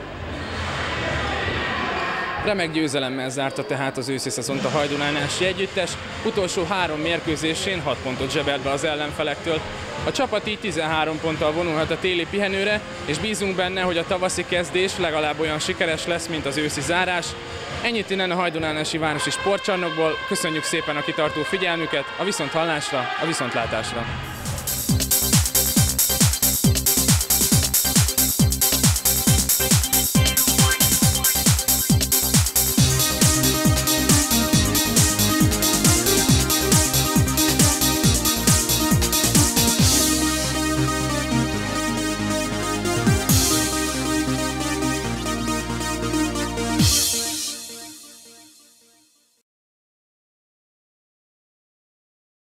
Remek győzelemmel zárta tehát az őszi szezont a hajdulánási együttes, utolsó három mérkőzésén hat pontot zsebelt be az ellenfelektől. A csapat így tizenhárom ponttal vonulhat a téli pihenőre, és bízunk benne, hogy a tavaszi kezdés legalább olyan sikeres lesz, mint az őszi zárás. Ennyit innen a hajdulánási városi sportcsarnokból, köszönjük szépen a kitartó figyelmüket, a viszonthallásra, a viszontlátásra!